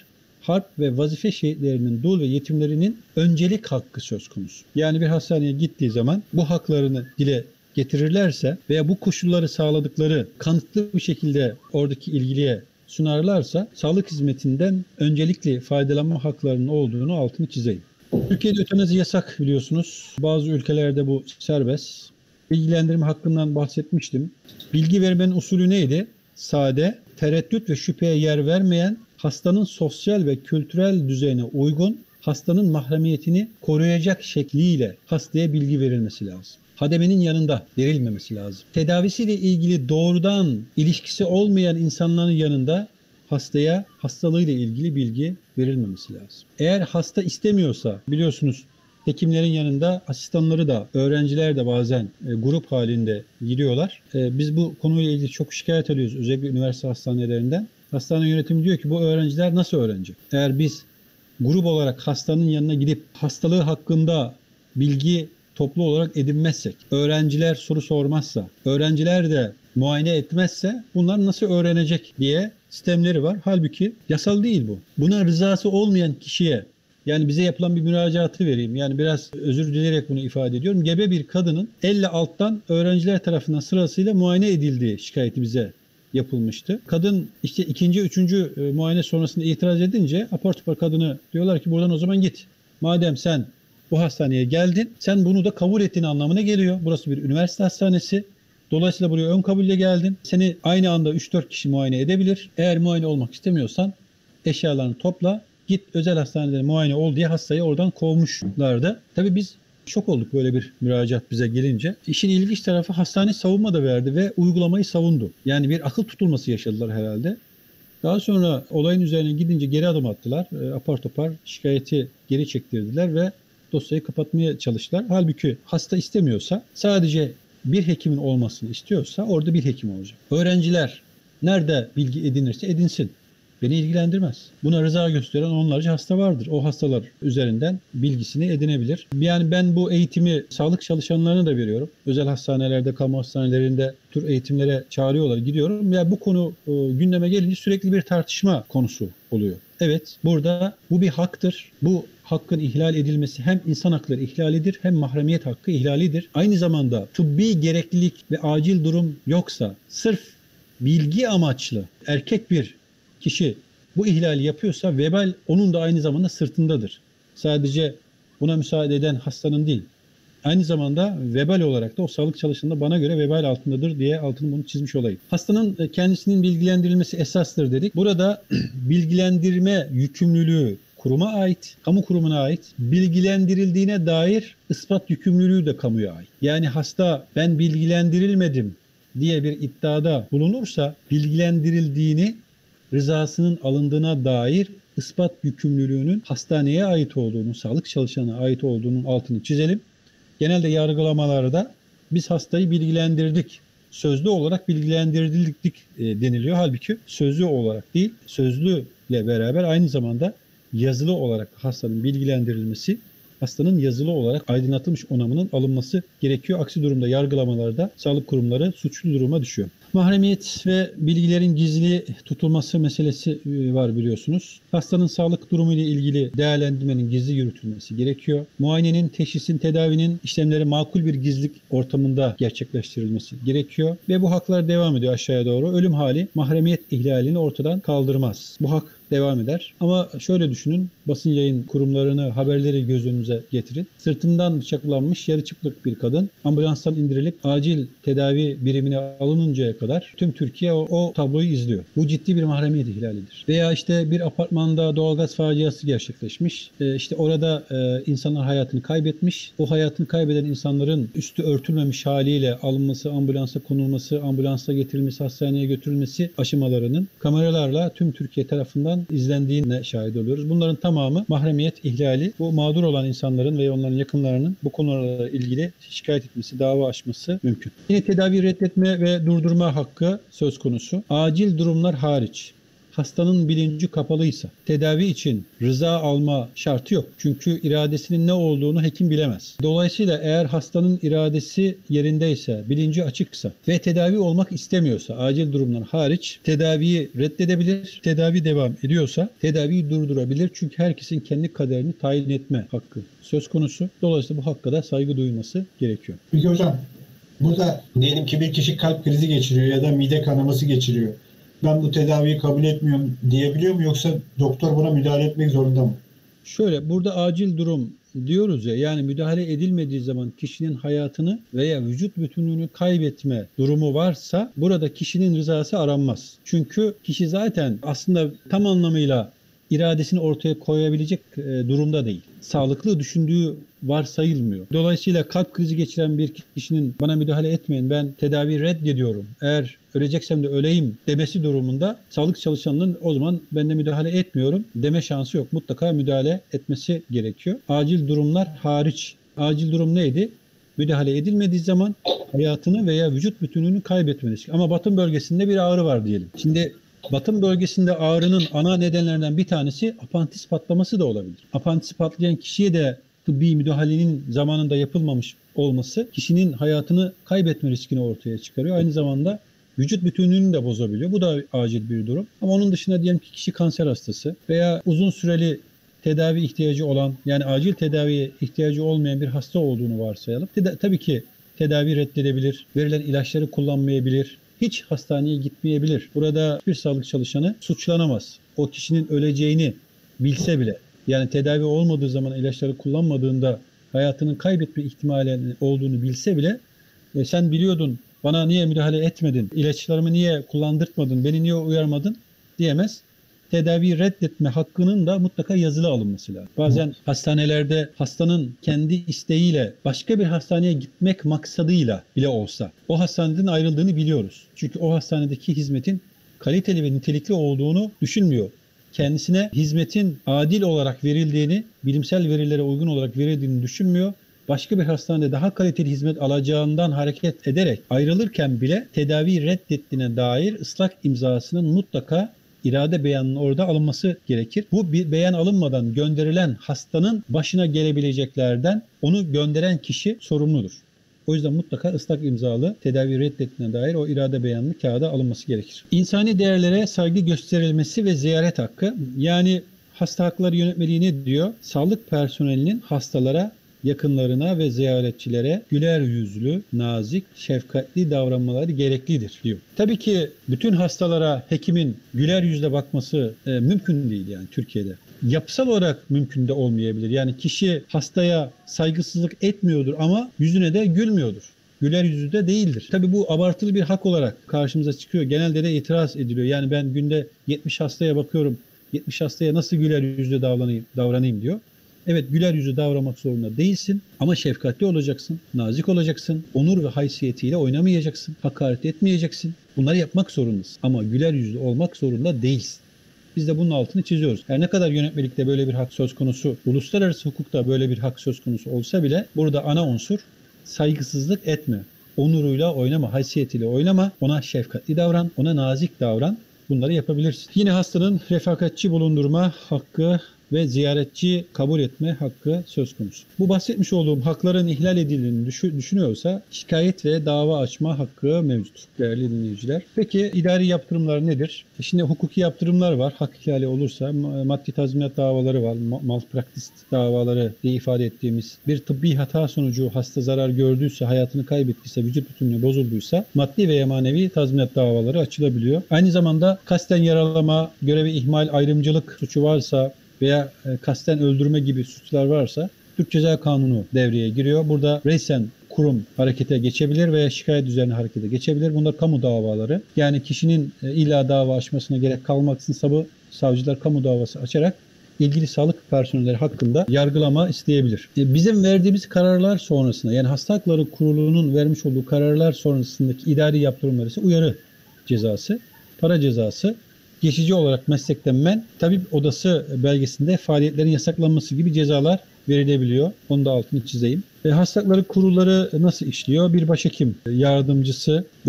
harp ve vazife şehitlerinin, dul ve yetimlerinin öncelik hakkı söz konusu. Yani bir hastaneye gittiği zaman bu haklarını dile getirirlerse veya bu koşulları sağladıkları kanıtlı bir şekilde oradaki ilgiliye sunarlarsa sağlık hizmetinden öncelikli faydalanma haklarının olduğunu altını çizeyim. Türkiye'de ötenazi yasak biliyorsunuz. Bazı ülkelerde bu serbest. Bilgilendirme hakkından bahsetmiştim. Bilgi vermenin usulü neydi? Sade, tereddüt ve şüpheye yer vermeyen, hastanın sosyal ve kültürel düzeyine uygun, hastanın mahremiyetini koruyacak şekliyle hastaya bilgi verilmesi lazım. Hademenin yanında verilmemesi lazım. Tedavisiyle ilgili doğrudan ilişkisi olmayan insanların yanında hastaya hastalığıyla ilgili bilgi verilmemesi lazım. Eğer hasta istemiyorsa, biliyorsunuz hekimlerin yanında asistanları da, öğrenciler de bazen grup halinde gidiyorlar. Biz bu konuyla ilgili çok şikayet ediyoruz, özellikle üniversite hastanelerinden. Hastane yönetimi diyor ki bu öğrenciler nasıl öğrenecek? Eğer biz grup olarak hastanın yanına gidip hastalığı hakkında bilgi toplu olarak edinmezsek, öğrenciler soru sormazsa, öğrenciler de muayene etmezse bunlar nasıl öğrenecek diye sistemleri var. Halbuki yasal değil bu. Buna rızası olmayan kişiye, yani bize yapılan bir müracaatı vereyim. Yani biraz özür dileyerek bunu ifade ediyorum. Gebe bir kadının elle alttan öğrenciler tarafından sırasıyla muayene edildiği şikayeti bize yapılmıştı. Kadın işte ikinci, üçüncü muayene sonrasında itiraz edince apar topar kadını diyorlar ki buradan o zaman git. Madem sen bu hastaneye geldin, sen bunu da kabul ettiğin anlamına geliyor. Burası bir üniversite hastanesi. Dolayısıyla buraya ön kabulle geldin. Seni aynı anda 3-4 kişi muayene edebilir. Eğer muayene olmak istemiyorsan eşyalarını topla, git özel hastanede muayene ol diye hastayı oradan kovmuşlardı. Tabii biz şok olduk böyle bir müracaat bize gelince. İşin ilginç tarafı hastane savunma da verdi ve uygulamayı savundu. Yani bir akıl tutulması yaşadılar herhalde. Daha sonra olayın üzerine gidince geri adım attılar. Apar topar şikayeti geri çektirdiler ve dosyayı kapatmaya çalıştılar. Halbuki hasta istemiyorsa, sadece bir hekimin olmasını istiyorsa orada bir hekim olacak. Öğrenciler nerede bilgi edinirse edinsin. Beni ilgilendirmez. Buna rıza gösteren onlarca hasta vardır. O hastalar üzerinden bilgisini edinebilir. Yani ben bu eğitimi sağlık çalışanlarına da veriyorum. Özel hastanelerde, kamu hastanelerinde bu tür eğitimlere çağırıyorlar, gidiyorum. Ya bu konu gündeme gelince sürekli bir tartışma konusu oluyor. Evet, burada bu bir haktır. Bu hakkın ihlal edilmesi hem insan hakları ihlalidir hem mahremiyet hakkı ihlalidir. Aynı zamanda tıbbi gereklilik ve acil durum yoksa sırf bilgi amaçlı erkek bir kişi bu ihlali yapıyorsa vebal onun da aynı zamanda sırtındadır. Sadece buna müsaade eden hastanın değil. Aynı zamanda vebal olarak da o sağlık çalışanında bana göre vebal altındadır diye altını bunu çizmiş olayım. Hastanın kendisinin bilgilendirilmesi esastır dedik. Burada bilgilendirme yükümlülüğü kuruma ait, kamu kurumuna ait, bilgilendirildiğine dair ispat yükümlülüğü de kamuya ait. Yani hasta ben bilgilendirilmedim diye bir iddiada bulunursa bilgilendirildiğini, rızasının alındığına dair ispat yükümlülüğünün hastaneye ait olduğunu, sağlık çalışanına ait olduğunun altını çizelim. Genelde yargılamalarda biz hastayı bilgilendirdik, sözlü olarak bilgilendirildik deniliyor. Halbuki sözlü olarak değil, sözlüyle beraber aynı zamanda yazılı olarak hastanın bilgilendirilmesi, hastanın yazılı olarak aydınlatılmış onamının alınması gerekiyor. Aksi durumda yargılamalarda sağlık kurumları suçlu duruma düşüyor. Mahremiyet ve bilgilerin gizli tutulması meselesi var biliyorsunuz. Hastanın sağlık durumu ile ilgili değerlendirmenin gizli yürütülmesi gerekiyor. Muayenenin, teşhisin, tedavinin işlemleri makul bir gizlilik ortamında gerçekleştirilmesi gerekiyor. Ve bu haklar devam ediyor aşağıya doğru. Ölüm hali mahremiyet ihlalini ortadan kaldırmaz. Bu hak devam eder. Ama şöyle düşünün, basın yayın kurumlarını, haberleri göz önünüze getirin. Sırtından bıçaklanmış yarı çıplak bir kadın ambulanstan indirilip acil tedavi birimine alınıncaya kadar tüm Türkiye o tabloyu izliyor. Bu ciddi bir mahremiyet ihlalidir. Veya işte bir apartmanda doğalgaz faciası gerçekleşmiş. İşte orada insanlar hayatını kaybetmiş. O hayatını kaybeden insanların üstü örtülmemiş haliyle alınması, ambulansa konulması, ambulansa getirilmesi, hastaneye götürülmesi aşamalarının kameralarla tüm Türkiye tarafından izlendiğine şahit oluyoruz. Bunların tamamı mahremiyet ihlali. Bu mağdur olan insanların ve onların yakınlarının bu konularla ilgili şikayet etmesi, dava açması mümkün. Yine tedavi reddetme ve durdurma hakkı söz konusu. Acil durumlar hariç hastanın bilinci kapalıysa tedavi için rıza alma şartı yok. Çünkü iradesinin ne olduğunu hekim bilemez. Dolayısıyla eğer hastanın iradesi yerindeyse, bilinci açıksa ve tedavi olmak istemiyorsa, acil durumlar hariç tedaviyi reddedebilir. Tedavi devam ediyorsa tedaviyi durdurabilir. Çünkü herkesin kendi kaderini tayin etme hakkı söz konusu. Dolayısıyla bu hakka da saygı duyulması gerekiyor. Peki hocam, burada diyelim ki bir kişi kalp krizi geçiriyor ya da mide kanaması geçiriyor. Ben bu tedaviyi kabul etmiyorum diyebiliyor mu, yoksa doktor buna müdahale etmek zorunda mı? Şöyle, burada acil durum diyoruz ya, yani müdahale edilmediği zaman kişinin hayatını veya vücut bütünlüğünü kaybetme durumu varsa burada kişinin rızası aranmaz. Çünkü kişi zaten aslında tam anlamıyla iradesini ortaya koyabilecek durumda değil. Sağlıklı düşündüğü varsayılmıyor. Dolayısıyla kalp krizi geçiren bir kişinin bana müdahale etmeyin, ben tedavi reddediyorum, eğer öleceksem de öleyim demesi durumunda sağlık çalışanının o zaman ben de müdahale etmiyorum deme şansı yok. Mutlaka müdahale etmesi gerekiyor. Acil durumlar hariç. Acil durum neydi? Müdahale edilmediği zaman hayatını veya vücut bütünlüğünü kaybetme riski. Ama batın bölgesinde bir ağrı var diyelim. Şimdi batın bölgesinde ağrının ana nedenlerinden bir tanesi apantis patlaması da olabilir. Apantisi patlayan kişiye de tıbbi müdahalenin zamanında yapılmamış olması kişinin hayatını kaybetme riskini ortaya çıkarıyor. Aynı zamanda vücut bütünlüğünü de bozabiliyor. Bu da acil bir durum. Ama onun dışında diyelim ki kişi kanser hastası veya uzun süreli tedavi ihtiyacı olan, yani acil tedaviye ihtiyacı olmayan bir hasta olduğunu varsayalım. Tabii ki tedavi reddedebilir, verilen ilaçları kullanmayabilir, hiç hastaneye gitmeyebilir. Burada bir sağlık çalışanı suçlanamaz. O kişinin öleceğini bilse bile, yani tedavi olmadığı zaman ilaçları kullanmadığında hayatının kaybetme ihtimali olduğunu bilse bile sen biliyordun, bana niye müdahale etmedin, ilaçlarımı niye kullandırtmadın, beni niye uyarmadın diyemez. Tedaviyi reddetme hakkının da mutlaka yazılı alınması lazım. Bazen hastanelerde hastanın kendi isteğiyle başka bir hastaneye gitmek maksadıyla bile olsa o hastaneden ayrıldığını biliyoruz. Çünkü o hastanedeki hizmetin kaliteli ve nitelikli olduğunu düşünmüyor. Kendisine hizmetin adil olarak verildiğini, bilimsel verilere uygun olarak verildiğini düşünmüyor. Başka bir hastanede daha kaliteli hizmet alacağından hareket ederek ayrılırken bile tedaviyi reddettiğine dair ıslak imzasının mutlaka irade beyanının orada alınması gerekir. Bu bir beyan alınmadan gönderilen hastanın başına gelebileceklerden onu gönderen kişi sorumludur. O yüzden mutlaka ıslak imzalı tedavi reddettiğine dair o irade beyanının kağıda alınması gerekir. İnsani değerlere saygı gösterilmesi ve ziyaret hakkı. Yani hasta hakları yönetmeliği ne diyor? Sağlık personelinin hastalara, yakınlarına ve ziyaretçilere güler yüzlü, nazik, şefkatli davranmaları gereklidir diyor. Tabii ki bütün hastalara hekimin güler yüzle bakması mümkün değil yani Türkiye'de. Yapısal olarak mümkün de olmayabilir. Yani kişi hastaya saygısızlık etmiyordur ama yüzüne de gülmüyordur. Güler yüzlü de değildir. Tabii bu abartılı bir hak olarak karşımıza çıkıyor. Genelde de itiraz ediliyor. Yani ben günde 70 hastaya bakıyorum. 70 hastaya nasıl güler yüzlü davranayım diyor. Evet, güler yüzlü davranmak zorunda değilsin ama şefkatli olacaksın, nazik olacaksın, onur ve haysiyetiyle oynamayacaksın, hakaret etmeyeceksin. Bunları yapmak zorundasın ama güler yüzlü olmak zorunda değilsin. Biz de bunun altını çiziyoruz. Her ne kadar yönetmelikte böyle bir hak söz konusu, uluslararası hukukta böyle bir hak söz konusu olsa bile burada ana unsur saygısızlık etme. Onuruyla oynama, haysiyetiyle oynama, ona şefkatli davran, ona nazik davran. Bunları yapabilirsin. Yine hastanın refakatçi bulundurma hakkı ve ziyaretçi kabul etme hakkı söz konusu. Bu bahsetmiş olduğum hakların ihlal edildiğini düşünüyorsa şikayet ve dava açma hakkı mevcut değerli dinleyiciler. Peki idari yaptırımlar nedir? Şimdi hukuki yaptırımlar var. Hak ihlali olursa maddi tazminat davaları var. Malpraktis davaları diye ifade ettiğimiz bir tıbbi hata sonucu hasta zarar gördüyse, hayatını kaybettiyse, vücut bütünlüğü bozulduysa maddi veya manevi tazminat davaları açılabiliyor. Aynı zamanda kasten yaralama, görevi ihmal, ayrımcılık suçu varsa veya kasten öldürme gibi suçlar varsa Türk Ceza Kanunu devreye giriyor. Burada reysen kurum harekete geçebilir veya şikayet üzerine harekete geçebilir. Bunlar kamu davaları. Yani kişinin illa dava açmasına gerek kalmaksızın savcılar kamu davası açarak ilgili sağlık personelleri hakkında yargılama isteyebilir. Bizim verdiğimiz kararlar sonrasında, yani Hasta Hakları Kurulu'nun vermiş olduğu kararlar sonrasındaki idari yaptırımlar ise uyarı cezası, para cezası, geçici olarak meslekten men, tabip odası belgesinde faaliyetlerin yasaklanması gibi cezalar verilebiliyor. Onu da altını çizeyim. Hasta Hakları Kurulları nasıl işliyor? Bir başhekim yardımcısı var.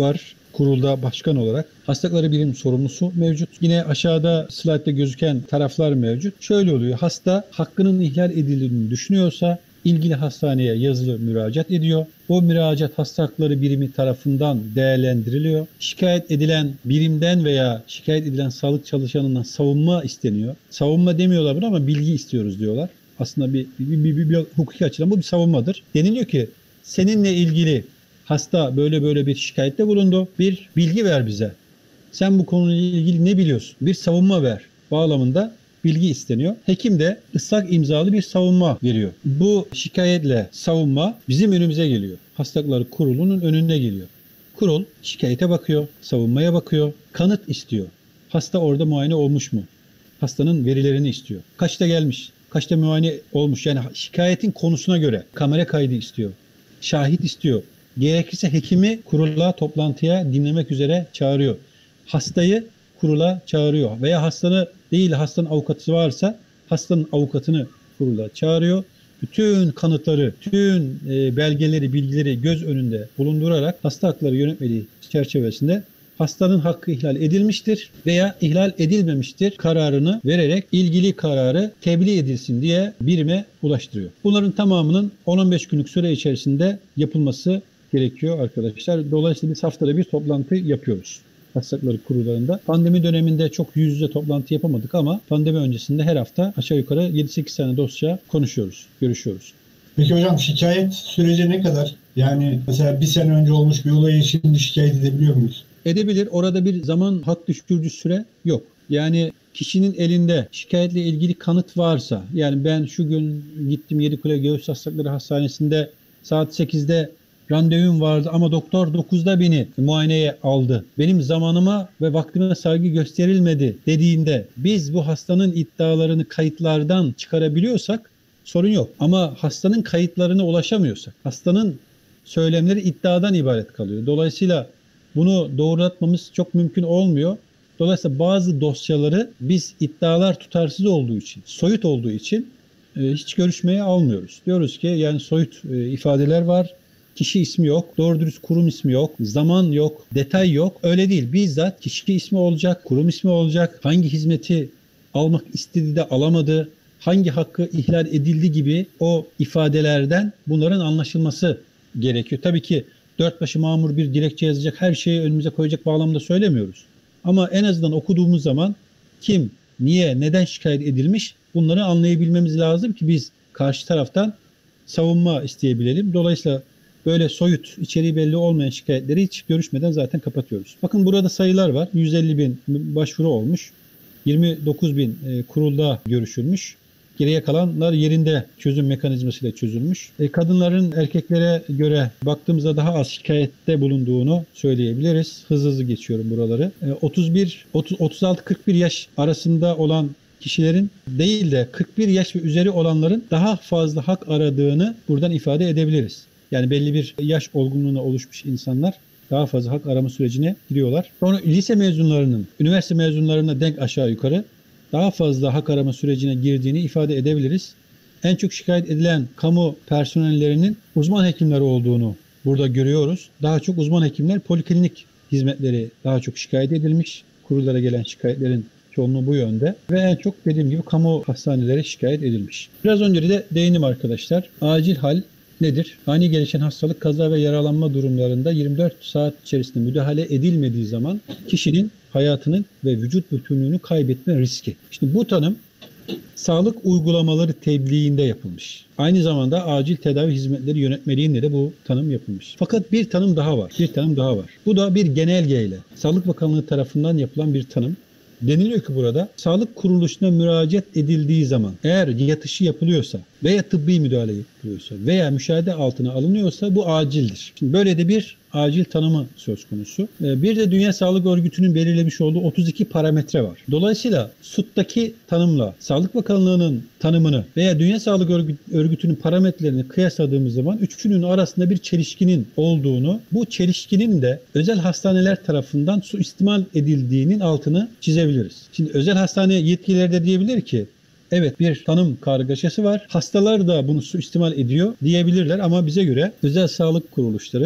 kurulda başkan olarak hasta hakları birim sorumlusu mevcut. Yine aşağıda slaytta gözüken taraflar mevcut. Şöyle oluyor. Hasta hakkının ihlal edildiğini düşünüyorsa ilgili hastaneye yazılı müracaat ediyor. O müracaat hasta hakları birimi tarafından değerlendiriliyor. Şikayet edilen birimden veya şikayet edilen sağlık çalışanından savunma isteniyor. Savunma demiyorlar bunu ama bilgi istiyoruz diyorlar. Aslında bir hukuki açıdan bu bir savunmadır. Deniliyor ki seninle ilgili hasta böyle bir şikayette bulundu. Bir bilgi ver bize. Sen bu konuyla ilgili ne biliyorsun? Bir savunma ver bağlamında bilgi isteniyor. Hekim de ıslak imzalı bir savunma veriyor. Bu şikayetle savunma bizim önümüze geliyor. Hasta Hakları Kurulu'nun önüne geliyor. Kurul şikayete bakıyor, savunmaya bakıyor, kanıt istiyor. Hasta orada muayene olmuş mu? Hastanın verilerini istiyor. Kaçta gelmiş? Kaçta muayene olmuş? Yani şikayetin konusuna göre kamera kaydı istiyor. Şahit istiyor. Gerekirse hekimi kurula, toplantıya dinlemek üzere çağırıyor. Hastayı kurula çağırıyor. Veya hastanın avukatı varsa hastanın avukatını kurula çağırıyor. Bütün kanıtları, bütün belgeleri, bilgileri göz önünde bulundurarak hasta hakları yönetmeliği çerçevesinde hastanın hakkı ihlal edilmiştir veya ihlal edilmemiştir kararını vererek ilgili kararı tebliğ edilsin diye birime ulaştırıyor. Bunların tamamının 10-15 günlük süre içerisinde yapılması gerekiyor arkadaşlar. Dolayısıyla biz haftada bir toplantı yapıyoruz. Hasta Hakları Kurullarında. Pandemi döneminde çok yüz yüze toplantı yapamadık ama pandemi öncesinde her hafta aşağı yukarı 7-8 tane dosya konuşuyoruz, görüşüyoruz. Peki hocam şikayet süreci ne kadar? Yani mesela bir sene önce olmuş bir olayı şimdi şikayet edebiliyor muyuz? Edebilir. Orada bir zaman hak düşürücü süre yok. Yani kişinin elinde şikayetle ilgili kanıt varsa, yani ben şu gün gittim Yedikule Göğüs Hastalıkları Hastanesi'nde saat 8'de randevum vardı ama doktor 9'da beni muayeneye aldı. Benim zamanıma ve vaktime saygı gösterilmedi dediğinde biz bu hastanın iddialarını kayıtlardan çıkarabiliyorsak sorun yok. Ama hastanın kayıtlarına ulaşamıyorsak, hastanın söylemleri iddiadan ibaret kalıyor. Dolayısıyla bunu doğrulatmamız çok mümkün olmuyor. Dolayısıyla bazı dosyaları biz iddialar tutarsız olduğu için, soyut olduğu için hiç görüşmeye almıyoruz. Diyoruz ki yani soyut ifadeler var. Kişi ismi yok, doğru dürüst kurum ismi yok, zaman yok, detay yok. Öyle değil. Bizzat kişi ismi olacak, kurum ismi olacak, hangi hizmeti almak istedi de alamadı, hangi hakkı ihlal edildi gibi o ifadelerden bunların anlaşılması gerekiyor. Tabii ki dört başı mamur bir dilekçe yazacak, her şeyi önümüze koyacak bağlamda söylemiyoruz. Ama en azından okuduğumuz zaman kim, niye, neden şikayet edilmiş bunları anlayabilmemiz lazım ki biz karşı taraftan savunma isteyebilelim. Dolayısıyla böyle soyut, içeriği belli olmayan şikayetleri hiç görüşmeden zaten kapatıyoruz. Bakın burada sayılar var. 150 bin başvuru olmuş. 29 bin kurulda görüşülmüş. Geriye kalanlar yerinde çözüm mekanizmasıyla çözülmüş. Kadınların erkeklere göre baktığımızda daha az şikayette bulunduğunu söyleyebiliriz. Hızlı geçiyorum buraları. 36-41 yaş arasında olan kişilerin değil de 41 yaş ve üzeri olanların daha fazla hak aradığını buradan ifade edebiliriz. Yani belli bir yaş olgunluğuna oluşmuş insanlar daha fazla hak arama sürecine giriyorlar. Sonra lise mezunlarının, üniversite mezunlarına denk aşağı yukarı daha fazla hak arama sürecine girdiğini ifade edebiliriz. En çok şikayet edilen kamu personellerinin uzman hekimler olduğunu burada görüyoruz. Daha çok uzman hekimler, poliklinik hizmetleri daha çok şikayet edilmiş. Kurullara gelen şikayetlerin çoğunluğu bu yönde. Ve en çok dediğim gibi kamu hastaneleri şikayet edilmiş. Biraz önce de değindim arkadaşlar. Acil hal nedir? Ani gelişen hastalık, kaza ve yaralanma durumlarında 24 saat içerisinde müdahale edilmediği zaman kişinin hayatının ve vücut bütünlüğünü kaybetme riski. İşte bu tanım sağlık uygulamaları tebliğinde yapılmış. Aynı zamanda acil tedavi hizmetleri yönetmeliğinde de bu tanım yapılmış. Fakat bir tanım daha var. Bu da bir genelgeyle Sağlık Bakanlığı tarafından yapılan bir tanım. Deniliyor ki burada sağlık kuruluşuna müracaat edildiği zaman eğer yatışı yapılıyorsa veya tıbbi müdahale yapılıyorsa veya müşahede altına alınıyorsa bu acildir. Şimdi böyle de bir acil tanımı söz konusu. Bir de Dünya Sağlık Örgütü'nün belirlemiş olduğu 32 parametre var. Dolayısıyla SUT'taki tanımla Sağlık Bakanlığı'nın tanımını veya Dünya Sağlık Örgütü'nün parametrelerini kıyasladığımız zaman üçünün arasında bir çelişkinin olduğunu, bu çelişkinin de özel hastaneler tarafından suistimal edildiğinin altını çizebiliriz. Şimdi özel hastane yetkilileri de diyebilir ki evet bir tanım kargaşası var. Hastalar da bunu suistimal ediyor diyebilirler ama bize göre özel sağlık kuruluşları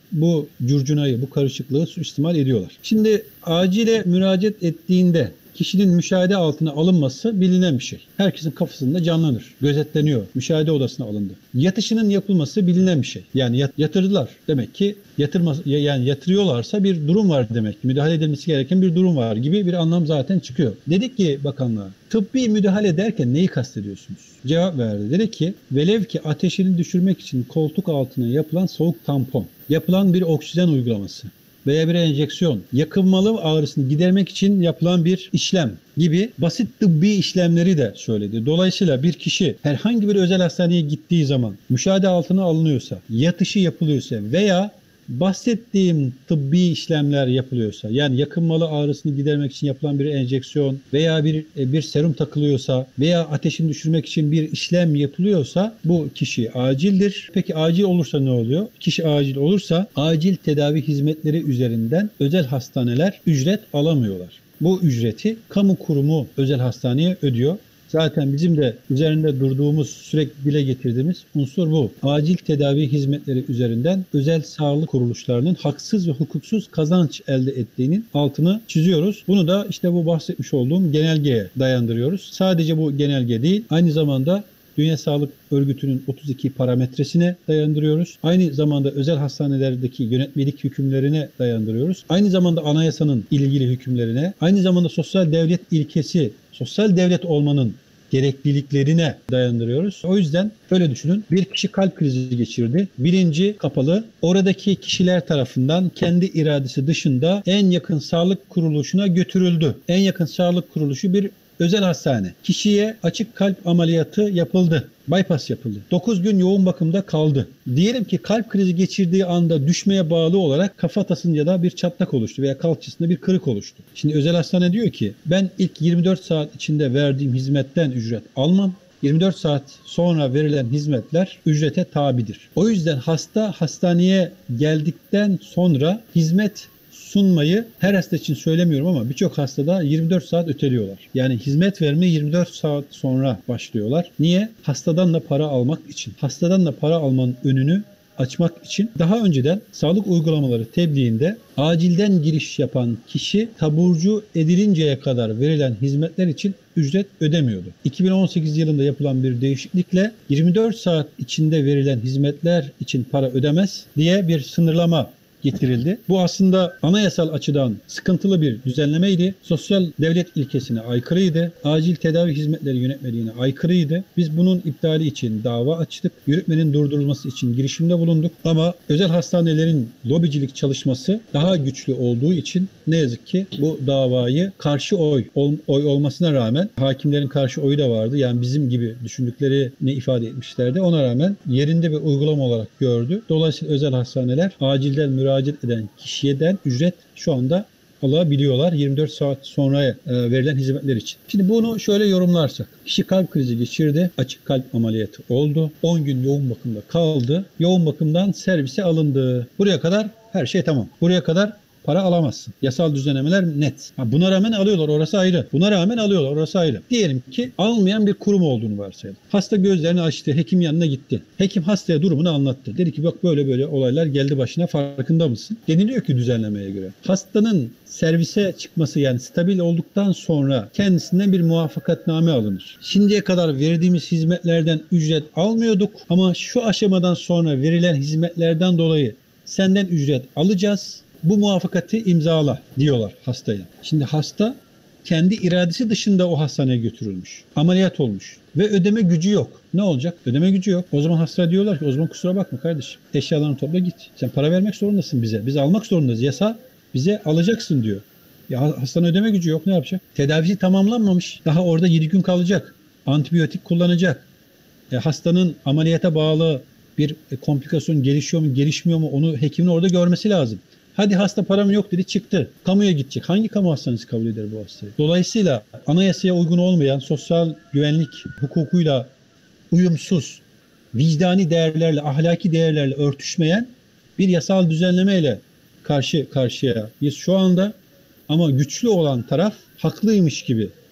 bu curcunayı, bu karışıklığı suistimal ediyorlar. Şimdi acile müracaat ettiğinde kişinin müşahede altına alınması bilinen bir şey. Herkesin kafasında canlanır. Gözetleniyor. Müşahede odasına alındı. Yatışının yapılması bilinen bir şey. Yani yatırdılar. Demek ki yatırıyorlarsa bir durum var demek ki. Müdahale edilmesi gereken bir durum var gibi bir anlam zaten çıkıyor. Dedik ki bakanlığa, tıbbi müdahale derken neyi kastediyorsunuz? Cevap verdi. Dedi ki velev ki ateşini düşürmek için koltuk altına yapılan soğuk tampon, yapılan bir oksijen uygulaması veya bir enjeksiyon, yakınmalı ağrısını gidermek için yapılan bir işlem gibi basit tıbbi işlemleri de söyledi. Dolayısıyla bir kişi herhangi bir özel hastaneye gittiği zaman müşahede altına alınıyorsa, yatışı yapılıyorsa veya bahsettiğim tıbbi işlemler yapılıyorsa, yani yakınmalı ağrısını gidermek için yapılan bir enjeksiyon veya bir serum takılıyorsa veya ateşini düşürmek için bir işlem yapılıyorsa bu kişi acildir. Peki acil olursa ne oluyor? Kişi acil olursa acil tedavi hizmetleri üzerinden özel hastaneler ücret alamıyorlar. Bu ücreti kamu kurumu özel hastaneye ödüyor. Zaten bizim de üzerinde durduğumuz, sürekli dile getirdiğimiz unsur bu. Acil tedavi hizmetleri üzerinden özel sağlık kuruluşlarının haksız ve hukuksuz kazanç elde ettiğinin altını çiziyoruz. Bunu da işte bu bahsetmiş olduğum genelgeye dayandırıyoruz. Sadece bu genelge değil, aynı zamanda Dünya Sağlık Örgütü'nün 32 parametresine dayandırıyoruz. Aynı zamanda özel hastanelerdeki yönetmelik hükümlerine dayandırıyoruz. Aynı zamanda anayasanın ilgili hükümlerine, aynı zamanda sosyal devlet ilkesi, sosyal devlet olmanın gerekliliklerine dayandırıyoruz. O yüzden öyle düşünün. Bir kişi kalp krizi geçirdi. Bilinci kapalı. Oradaki kişiler tarafından kendi iradesi dışında en yakın sağlık kuruluşuna götürüldü. En yakın sağlık kuruluşu bir özel hastane. Kişiye açık kalp ameliyatı yapıldı. Bypass yapıldı. 9 gün yoğun bakımda kaldı. Diyelim ki kalp krizi geçirdiği anda düşmeye bağlı olarak kafatasında da bir çatlak oluştu veya kalçasında bir kırık oluştu. Şimdi özel hastane diyor ki ben ilk 24 saat içinde verdiğim hizmetten ücret almam. 24 saat sonra verilen hizmetler ücrete tabidir. O yüzden hasta hastaneye geldikten sonra hizmet sunmayı her hasta için söylemiyorum ama birçok hastada 24 saat öteliyorlar. Yani hizmet vermeye 24 saat sonra başlıyorlar. Niye? Hastadan da para almak için. Hastadan da para almanın önünü açmak için daha önceden sağlık uygulamaları tebliğinde acilden giriş yapan kişi taburcu edilinceye kadar verilen hizmetler için ücret ödemiyordu. 2018 yılında yapılan bir değişiklikle 24 saat içinde verilen hizmetler için para ödemez diye bir sınırlama getirildi. Bu aslında anayasal açıdan sıkıntılı bir düzenlemeydi. Sosyal devlet ilkesine aykırıydı. Acil tedavi hizmetleri yönetmeliğine aykırıydı. Biz bunun iptali için dava açtık. Yürütmenin durdurulması için girişimde bulunduk. Ama özel hastanelerin lobicilik çalışması daha güçlü olduğu için ne yazık ki bu davayı karşı oy olmasına rağmen hakimlerin karşı oyu da vardı. Yani bizim gibi düşündüklerini ifade etmişlerdi. Ona rağmen yerinde bir uygulama olarak gördü. Dolayısıyla özel hastaneler acilden müracaat eden kişiden ücret şu anda alabiliyorlar 24 saat sonra verilen hizmetler için. Şimdi bunu şöyle yorumlarsak. Kişi kalp krizi geçirdi. Açık kalp ameliyatı oldu. 10 gün yoğun bakımda kaldı. Yoğun bakımdan servise alındı. Buraya kadar her şey tamam. Buraya kadar para alamazsın. Yasal düzenlemeler net. Buna rağmen alıyorlar, orası ayrı. Buna rağmen alıyorlar, orası ayrı. Diyelim ki almayan bir kurum olduğunu varsayalım. Hasta gözlerini açtı, hekim yanına gitti. Hekim hastaya durumunu anlattı. Dedi ki bak böyle böyle olaylar geldi başına, farkında mısın? Deniliyor ki düzenlemeye göre. Hastanın servise çıkması, yani stabil olduktan sonra kendisinden bir muvaffakatname alınır. Şimdiye kadar verdiğimiz hizmetlerden ücret almıyorduk ama şu aşamadan sonra verilen hizmetlerden dolayı senden ücret alacağız. Bu muvaffakatı imzala diyorlar hastaya. Şimdi hasta kendi iradesi dışında o hastaneye götürülmüş. Ameliyat olmuş ve ödeme gücü yok. Ne olacak? Ödeme gücü yok. O zaman hastaya diyorlar ki o zaman kusura bakma kardeşim. Eşyalarını topla git. Sen para vermek zorundasın bize. Biz almak zorundayız. Yasa bize alacaksın diyor. Ya hastanın ödeme gücü yok, ne yapacak? Tedavisi tamamlanmamış. Daha orada 7 gün kalacak. Antibiyotik kullanacak. Hastanın ameliyata bağlı bir komplikasyon gelişiyor mu gelişmiyor mu onu hekimin orada görmesi lazım. Hadi hasta param yok dedi, çıktı. Kamuya gidecek. Hangi kamu hastanesi kabul eder bu hastayı? Dolayısıyla anayasaya uygun olmayan, sosyal güvenlik hukukuyla uyumsuz, vicdani değerlerle, ahlaki değerlerle örtüşmeyen bir yasal düzenlemeyle karşı karşıyayız şu anda. Ama güçlü olan taraf haklıymış gibi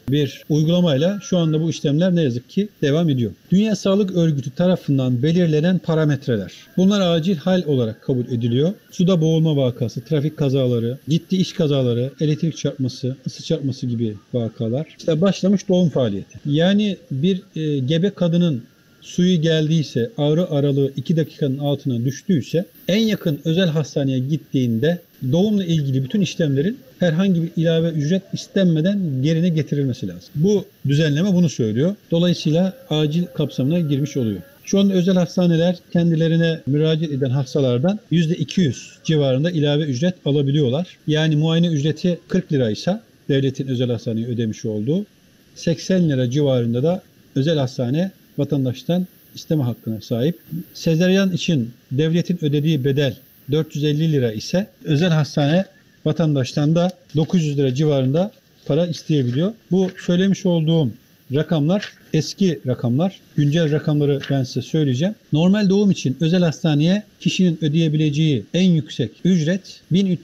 bir uygulamayla şu anda bu işlemler ne yazık ki devam ediyor. Dünya Sağlık Örgütü tarafından belirlenen parametreler. Bunlar acil hal olarak kabul ediliyor. Suda boğulma vakası, trafik kazaları, ciddi iş kazaları, elektrik çarpması, ısı çarpması gibi vakalar. İşte başlamış doğum faaliyeti. Yani bir gebe kadının suyu geldiyse, ağrı aralığı 2 dakikanın altına düştüyse en yakın özel hastaneye gittiğinde doğumla ilgili bütün işlemlerin herhangi bir ilave ücret istenmeden yerine getirilmesi lazım. Bu düzenleme bunu söylüyor. Dolayısıyla acil kapsamına girmiş oluyor. Şu anda özel hastaneler kendilerine müracaat eden hastalardan %200 civarında ilave ücret alabiliyorlar. Yani muayene ücreti 40 liraysa devletin özel hastaneye ödemiş olduğu 80 lira civarında da özel hastane vatandaştan isteme hakkına sahip. Sezaryen için devletin ödediği bedel 450 lira ise özel hastane vatandaştan da 900 lira civarında para isteyebiliyor. Bu söylemiş olduğum rakamlar eski rakamlar. Güncel rakamları ben size söyleyeceğim. Normal doğum için özel hastaneye kişinin ödeyebileceği en yüksek ücret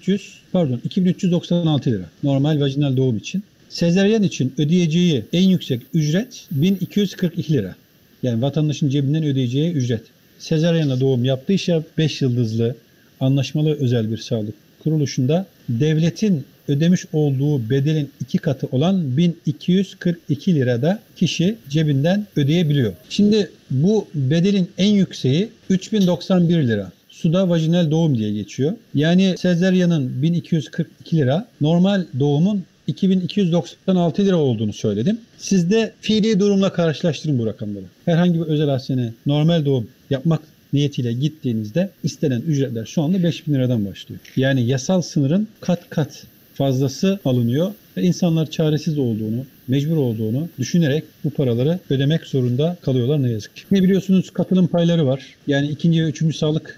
2396 lira. Normal vajinal doğum için. Sezaryen için ödeyeceği en yüksek ücret 1242 lira. Yani vatandaşın cebinden ödeyeceği ücret. Sezaryenle doğum yaptıysa 5 yıldızlı anlaşmalı özel bir sağlık kuruluşunda devletin ödemiş olduğu bedelin 2 katı olan 1242 lirada kişi cebinden ödeyebiliyor. Şimdi bu bedelin en yükseği 3091 lira. Suda vajinal doğum diye geçiyor. Yani sezaryenin 1242 lira, normal doğumun 2296 lira olduğunu söyledim. Siz de fiili durumla karşılaştırın bu rakamları. Herhangi bir özel hastane normal doğum yapmak niyetiyle gittiğinizde istenen ücretler şu anda 5000 liradan başlıyor. Yani yasal sınırın kat kat fazlası alınıyor ve insanlar çaresiz olduğunu, mecbur olduğunu düşünerek bu paraları ödemek zorunda kalıyorlar ne yazık ki. Ne biliyorsunuz, katılım payları var. Yani ikinci ve üçüncü sağlık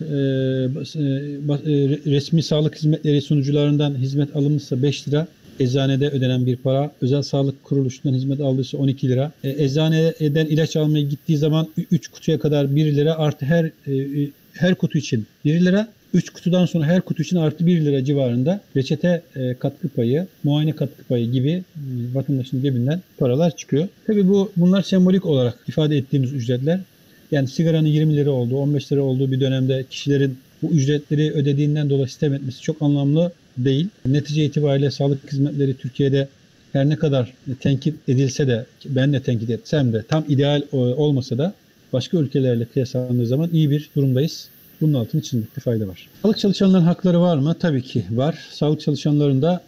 resmi sağlık hizmetleri sunucularından hizmet alınmışsa 5 lira. Eczanede ödenen bir para, özel sağlık kuruluşundan hizmet aldıysa 12 lira. Eczaneden ilaç almaya gittiği zaman 3 kutuya kadar 1 lira artı her kutu için 1 lira. 3 kutudan sonra her kutu için artı 1 lira civarında reçete katkı payı, muayene katkı payı gibi vatandaşın cebinden paralar çıkıyor. Tabii bunlar sembolik olarak ifade ettiğimiz ücretler. Yani sigaranın 20 lira olduğu, 15 lira olduğu bir dönemde kişilerin bu ücretleri ödediğinden dolayı sitem etmesi çok anlamlı değil. Netice itibariyle sağlık hizmetleri Türkiye'de her ne kadar tenkit edilse de, ben de tenkit etsem de, tam ideal olmasa da başka ülkelerle kıyaslandığı zaman iyi bir durumdayız. Bunun altını çizmekte fayda var. Sağlık çalışanların hakları var mı? Tabii ki var. Sağlık çalışanlarında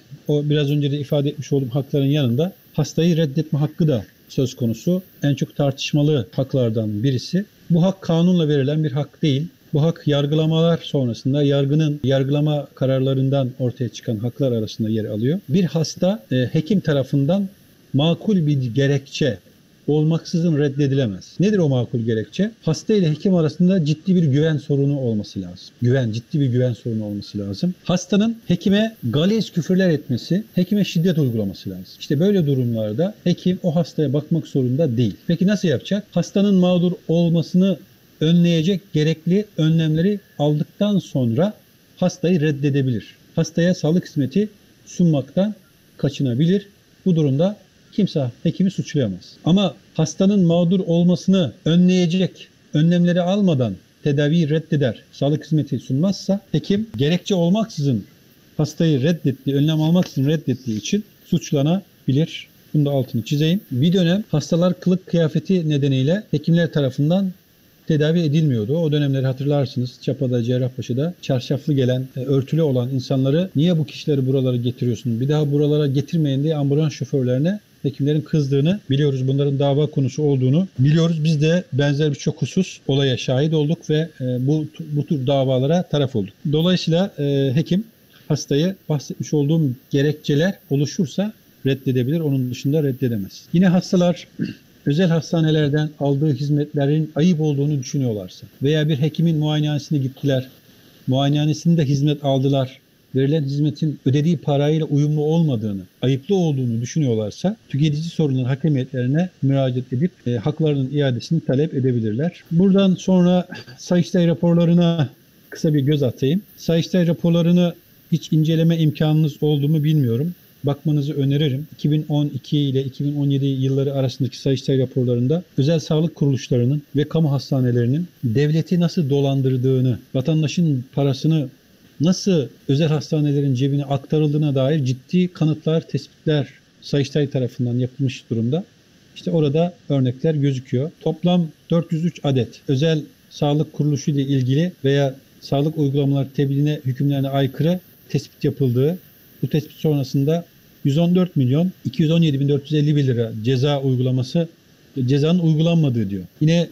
o biraz önce de ifade etmiş olduğum hakların yanında hastayı reddetme hakkı da söz konusu. En çok tartışmalı haklardan birisi. Bu hak kanunla verilen bir hak değil. Bu hak yargılamalar sonrasında yargının yargılama kararlarından ortaya çıkan haklar arasında yer alıyor. Bir hasta hekim tarafından makul bir gerekçe olmaksızın reddedilemez. Nedir o makul gerekçe? Hasta ile hekim arasında ciddi bir güven sorunu olması lazım. Ciddi bir güven sorunu olması lazım. Hastanın hekime galiz küfürler etmesi, hekime şiddet uygulaması lazım. İşte böyle durumlarda hekim o hastaya bakmak zorunda değil. Peki nasıl yapacak? Hastanın mağdur olmasını önleyecek gerekli önlemleri aldıktan sonra hastayı reddedebilir. Hastaya sağlık hizmeti sunmaktan kaçınabilir. Bu durumda kimse hekimi suçlayamaz. Ama hastanın mağdur olmasını önleyecek önlemleri almadan tedaviyi reddeder, sağlık hizmeti sunmazsa hekim gerekçe olmaksızın hastayı reddettiği, önlem almaksızın reddettiği için suçlanabilir. Bunu da altını çizeyim. Bir dönem hastalar kılık kıyafeti nedeniyle hekimler tarafından tedavi edilmiyordu. O dönemleri hatırlarsınız. Çapa'da, Cerrahpaşa'da çarşaflı gelen, örtülü olan insanları niye bu kişileri buralara getiriyorsun? Bir daha buralara getirmeyin diye ambulans şoförlerine hekimlerin kızdığını biliyoruz. Bunların dava konusu olduğunu biliyoruz. Biz de benzer birçok husus olaya şahit olduk ve bu tür davalara taraf olduk. Dolayısıyla hekim hastayı bahsetmiş olduğum gerekçeler oluşursa reddedebilir. Onun dışında reddedemez. Yine hastalar özel hastanelerden aldığı hizmetlerin ayıp olduğunu düşünüyorlarsa veya bir hekimin muayenehanesine gittiler, muayenehanesinde hizmet aldılar, verilen hizmetin ödediği parayla uyumlu olmadığını, ayıplı olduğunu düşünüyorlarsa tüketici sorunları hakemiyetlerine müracaat edip haklarının iadesini talep edebilirler. Buradan sonra Sayıştay raporlarına kısa bir göz atayım. Sayıştay raporlarını hiç inceleme imkanınız oldu mu bilmiyorum. bakmanızı öneririm. 2012 ile 2017 yılları arasındaki Sayıştay raporlarında özel sağlık kuruluşlarının ve kamu hastanelerinin devleti nasıl dolandırdığını, vatandaşın parasını nasıl özel hastanelerin cebine aktarıldığına dair ciddi kanıtlar, tespitler Sayıştay tarafından yapılmış durumda. İşte orada örnekler gözüküyor. Toplam 403 adet özel sağlık kuruluşu ile ilgili veya sağlık uygulamaları tebliğine, hükümlerine aykırı tespit yapıldığı, bu tespit sonrasında 114 milyon 217 bin 451 lira ceza uygulaması, cezanın uygulanmadığı diyor. Yine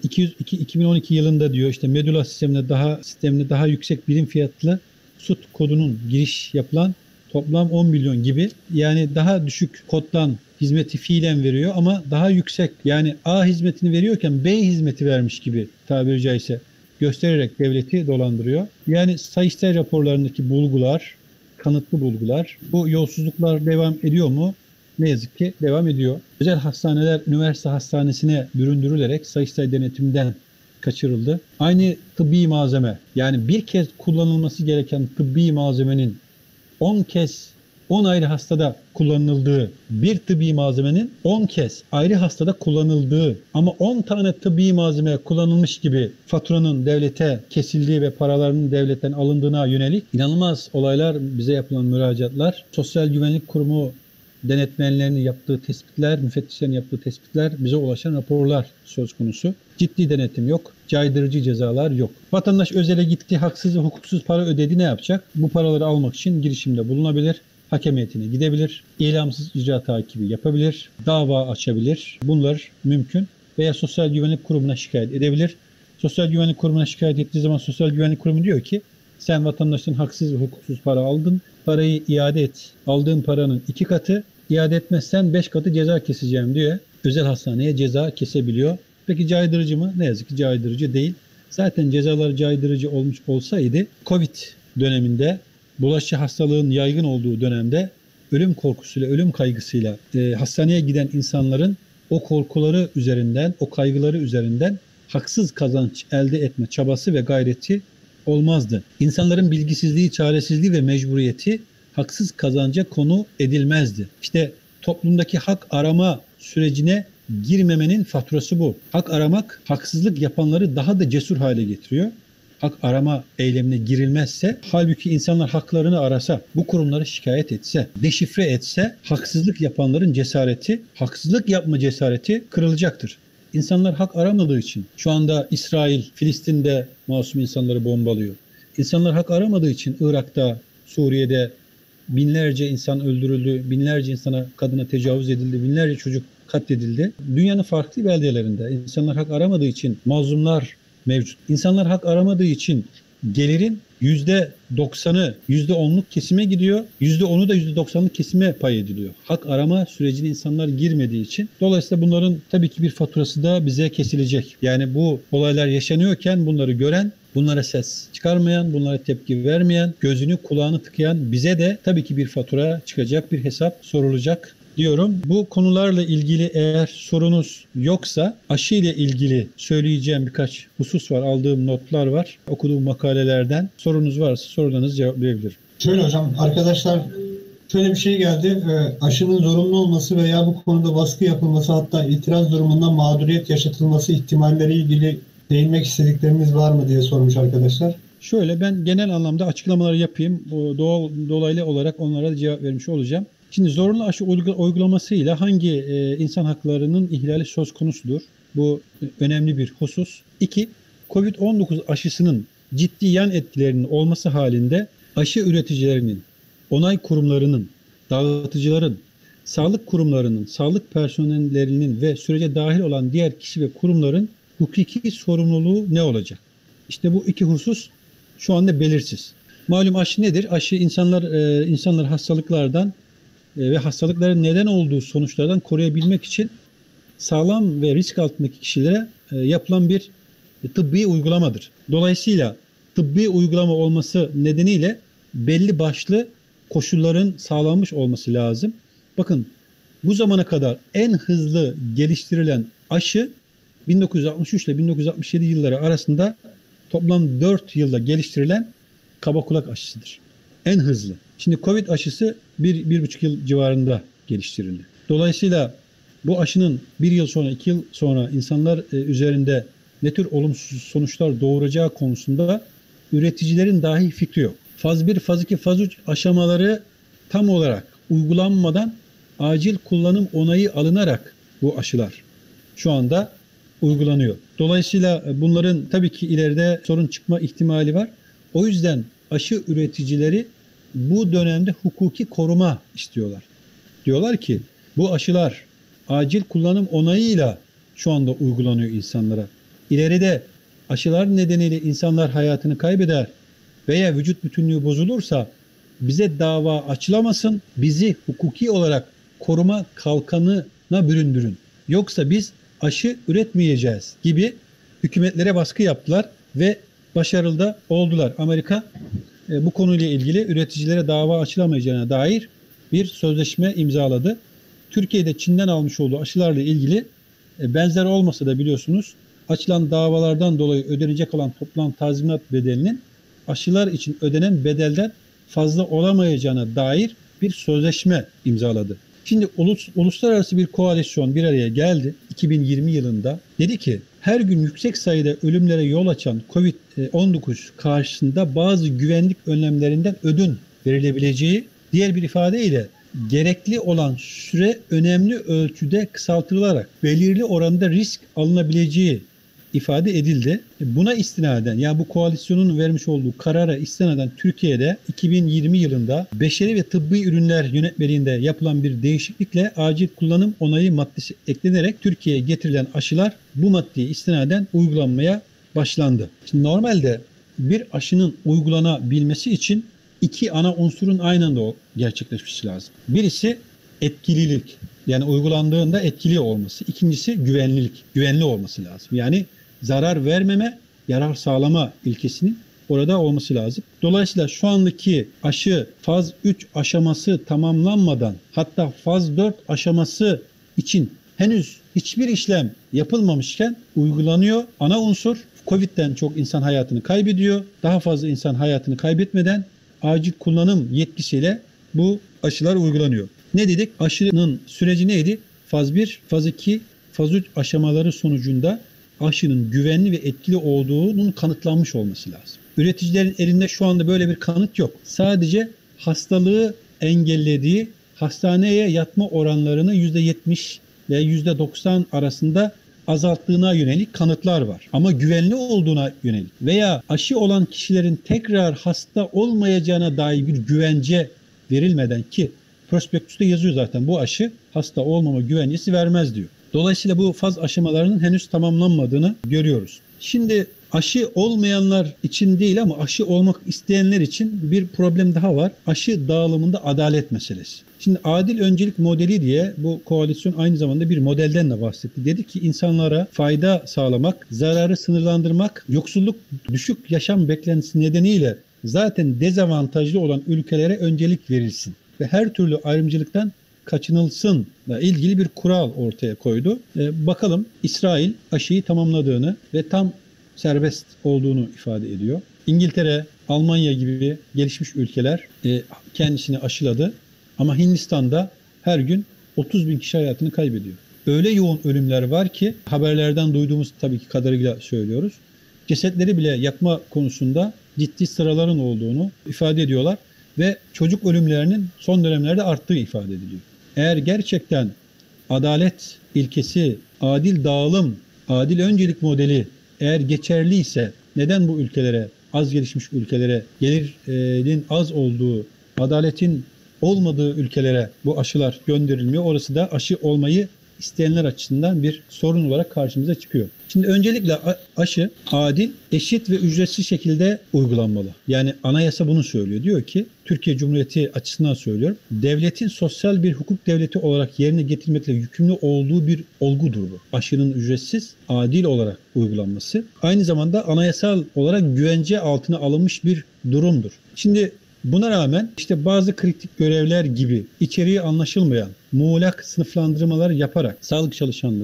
2012 yılında diyor işte Medula sistemine daha yüksek birim fiyatlı SUT kodunun giriş yapılan toplam 10 milyon gibi, yani daha düşük koddan hizmeti fiilen veriyor ama daha yüksek, yani A hizmetini veriyorken B hizmeti vermiş gibi tabiri caizse göstererek devleti dolandırıyor. Yani Sayıştay raporlarındaki bulgular, kanıtlı bulgular, bu yolsuzluklar devam ediyor mu? Ne yazık ki devam ediyor. Özel hastaneler üniversite hastanesine büründürülerek Sayıştay denetiminden kaçırıldı. Aynı tıbbi malzeme, yani bir kez kullanılması gereken tıbbi malzemenin 10 kez 10 ayrı hastada kullanıldığı, bir tıbbi malzemenin 10 kez ayrı hastada kullanıldığı ama 10 tane tıbbi malzeme kullanılmış gibi faturanın devlete kesildiği ve paralarının devletten alındığına yönelik inanılmaz olaylar, bize yapılan müracaatlar, Sosyal Güvenlik Kurumu denetmenlerinin yaptığı tespitler, müfettişlerin yaptığı tespitler, bize ulaşan raporlar söz konusu. Ciddi denetim yok, caydırıcı cezalar yok. Vatandaş özele gitti, haksız ve hukuksuz para ödedi, ne yapacak? Bu paraları almak için girişimde bulunabilir, hakem heyetine gidebilir, ilamsız icra takibi yapabilir, dava açabilir. Bunlar mümkün. Veya Sosyal Güvenlik Kurumu'na şikayet edebilir. Sosyal Güvenlik Kurumu'na şikayet ettiği zaman Sosyal Güvenlik Kurumu diyor ki sen vatandaştan haksız ve hukuksuz para aldın, parayı iade et. Aldığın paranın 2 katı, iade etmezsen 5 katı ceza keseceğim diye özel hastaneye ceza kesebiliyor. Peki caydırıcı mı? Ne yazık ki caydırıcı değil. Zaten cezalar caydırıcı olmuş olsaydı Covid döneminde, bulaşıcı hastalığın yaygın olduğu dönemde ölüm korkusuyla, ölüm kaygısıyla hastaneye giden insanların o korkuları üzerinden, o kaygıları üzerinden haksız kazanç elde etme çabası ve gayreti olmazdı. İnsanların bilgisizliği, çaresizliği ve mecburiyeti haksız kazanca konu edilmezdi. İşte toplumdaki hak arama sürecine girmemenin faturası bu. Hak aramak, haksızlık yapanları daha da cesur hale getiriyor. Hak arama eylemine girilmezse, halbuki insanlar haklarını arasa, bu kurumlara şikayet etse, deşifre etse, haksızlık yapanların cesareti, haksızlık yapma cesareti kırılacaktır. İnsanlar hak aramadığı için şu anda İsrail, Filistin'de masum insanları bombalıyor. İnsanlar hak aramadığı için Irak'ta, Suriye'de binlerce insan öldürüldü, binlerce insana, kadına tecavüz edildi, binlerce çocuk katledildi. Dünyanın farklı beldelerinde insanlar hak aramadığı için mazlumlar mevcut. İnsanlar hak aramadığı için gelirin %90'ı %10'luk kesime gidiyor. %10'u da %90'lık kesime pay ediliyor. Hak arama sürecine insanlar girmediği için. Dolayısıyla bunların tabii ki bir faturası da bize kesilecek. Yani bu olaylar yaşanıyorken bunları gören, bunlara ses çıkarmayan, bunlara tepki vermeyen, gözünü kulağını tıkayan bize de tabii ki bir fatura çıkacak, bir hesap sorulacak diyorum. Bu konularla ilgili eğer sorunuz yoksa aşı ile ilgili söyleyeceğim birkaç husus var. Aldığım notlar var. Okuduğum makalelerden. Sorunuz varsa sorularınızı cevaplayabilirim. Şöyle hocam, arkadaşlar şöyle bir şey geldi. Aşının zorunlu olması veya bu konuda baskı yapılması, hatta itiraz durumunda mağduriyet yaşatılması ihtimalleri ilgili değinmek istedikleriniz var mı diye sormuş arkadaşlar. Şöyle, ben genel anlamda açıklamaları yapayım. Dolaylı olarak onlara da cevap vermiş olacağım. Şimdi zorunlu aşı uygulamasıyla hangi insan haklarının ihlali söz konusudur? Bu önemli bir husus. 2. Covid-19 aşısının ciddi yan etkilerinin olması halinde aşı üreticilerinin, onay kurumlarının, dağıtıcıların, sağlık kurumlarının, sağlık personellerinin ve sürece dahil olan diğer kişi ve kurumların hukuki sorumluluğu ne olacak? İşte bu iki husus şu anda belirsiz. Malum aşı nedir? Aşı insanlar hastalıklardan ve hastalıkların neden olduğu sonuçlardan koruyabilmek için sağlam ve risk altındaki kişilere yapılan bir tıbbi uygulamadır. Dolayısıyla tıbbi uygulama olması nedeniyle belli başlı koşulların sağlanmış olması lazım. Bakın, bu zamana kadar en hızlı geliştirilen aşı 1963 ile 1967 yılları arasında toplam 4 yılda geliştirilen kaba kulak aşısıdır. en hızlı. Şimdi Covid aşısı 1,5 yıl civarında geliştirildi. Dolayısıyla bu aşının 1 yıl sonra, 2 yıl sonra insanlar üzerinde ne tür olumsuz sonuçlar doğuracağı konusunda üreticilerin dahi fikri yok. Faz 1, faz 2, faz 3 aşamaları tam olarak uygulanmadan acil kullanım onayı alınarak bu aşılar şu anda uygulanıyor. Dolayısıyla bunların tabii ki ileride sorun çıkma ihtimali var. O yüzden aşı üreticileri bu dönemde hukuki koruma istiyorlar. Diyorlar ki bu aşılar acil kullanım onayıyla şu anda uygulanıyor insanlara. İleride aşılar nedeniyle insanlar hayatını kaybeder veya vücut bütünlüğü bozulursa bize dava açılamasın, bizi hukuki olarak koruma kalkanına büründürün. Yoksa biz aşı üretmeyeceğiz gibi hükümetlere baskı yaptılar ve başarılı da oldular. Amerika bu konuyla ilgili üreticilere dava açılamayacağına dair bir sözleşme imzaladı. Türkiye'de Çin'den almış olduğu aşılarla ilgili benzer olmasa da biliyorsunuz açılan davalardan dolayı ödenecek olan toplam tazminat bedelinin aşılar için ödenen bedelden fazla olamayacağına dair bir sözleşme imzaladı. Şimdi uluslararası bir koalisyon bir araya geldi 2020 yılında. Dedi ki her gün yüksek sayıda ölümlere yol açan COVID-19 karşısında bazı güvenlik önlemlerinden ödün verilebileceği, diğer bir ifadeyle gerekli olan süre önemli ölçüde kısaltılarak belirli oranda risk alınabileceği ifade edildi. Buna istinaden yani bu koalisyonun vermiş olduğu karara istinaden Türkiye'de 2020 yılında beşeri ve tıbbi ürünler yönetmeliğinde yapılan bir değişiklikle acil kullanım onayı maddesi eklenerek Türkiye'ye getirilen aşılar bu maddeye istinaden uygulanmaya başlandı. Şimdi normalde bir aşının uygulanabilmesi için iki ana unsurun aynı anda gerçekleşmesi lazım. Birisi etkililik. Yani uygulandığında etkili olması. İkincisi güvenli olması lazım. Yani zarar vermeme, yarar sağlama ilkesinin orada olması lazım. Dolayısıyla şu andaki aşı faz 3 aşaması tamamlanmadan hatta faz 4 aşaması için henüz hiçbir işlem yapılmamışken uygulanıyor. Ana unsur Covid'den çok insan hayatını kaybediyor. Daha fazla insan hayatını kaybetmeden acil kullanım yetkisiyle bu aşılar uygulanıyor. Ne dedik? Aşının süreci neydi? Faz 1, faz 2, faz 3 aşamaları sonucunda aşının güvenli ve etkili olduğunun kanıtlanmış olması lazım. Üreticilerin elinde şu anda böyle bir kanıt yok. Sadece hastalığı engellediği, hastaneye yatma oranlarını %70 ve %90 arasında azalttığına yönelik kanıtlar var. Ama güvenli olduğuna yönelik veya aşı olan kişilerin tekrar hasta olmayacağına dair bir güvence verilmeden ki prospektüste yazıyor zaten bu aşı hasta olmama güvencesi vermez diyor. Dolayısıyla bu faz aşamalarının henüz tamamlanmadığını görüyoruz. Şimdi aşı olmayanlar için değil ama aşı olmak isteyenler için bir problem daha var. Aşı dağılımında adalet meselesi. Şimdi adil öncelik modeli diye bu koalisyon aynı zamanda bir modelden de bahsetti. Dedi ki insanlara fayda sağlamak, zararı sınırlandırmak, yoksulluk, düşük yaşam beklentisi nedeniyle zaten dezavantajlı olan ülkelere öncelik verilsin ve her türlü ayrımcılıktan kaçınılsınla ilgili bir kural ortaya koydu. Bakalım İsrail aşıyı tamamladığını ve tam serbest olduğunu ifade ediyor. İngiltere, Almanya gibi gelişmiş ülkeler kendisini aşıladı. Ama Hindistan'da her gün 30 bin kişi hayatını kaybediyor. Öyle yoğun ölümler var ki haberlerden duyduğumuz tabii ki kadarıyla söylüyoruz. Cesetleri bile yakma konusunda ciddi sıraların olduğunu ifade ediyorlar. Ve çocuk ölümlerinin son dönemlerde arttığı ifade ediliyor. Eğer gerçekten adalet ilkesi, adil dağılım, adil öncelik modeli eğer geçerliyse neden bu ülkelere, az gelişmiş ülkelere, gelirin az olduğu, adaletin olmadığı ülkelere bu aşılar gönderilmiyor? Orası da aşı olmayı isteyenler açısından bir sorun olarak karşımıza çıkıyor. Şimdi öncelikle aşı adil, eşit ve ücretsiz şekilde uygulanmalı. Yani anayasa bunu söylüyor. Diyor ki Türkiye Cumhuriyeti açısından söylüyorum. Devletin sosyal bir hukuk devleti olarak yerine getirmekle yükümlü olduğu bir olgudur bu. Aşının ücretsiz, adil olarak uygulanması. Aynı zamanda anayasal olarak güvence altına alınmış bir durumdur. Şimdi buna rağmen işte bazı kritik görevler gibi içeriği anlaşılmayan muğlak sınıflandırmalar yaparak sağlık çalışanları,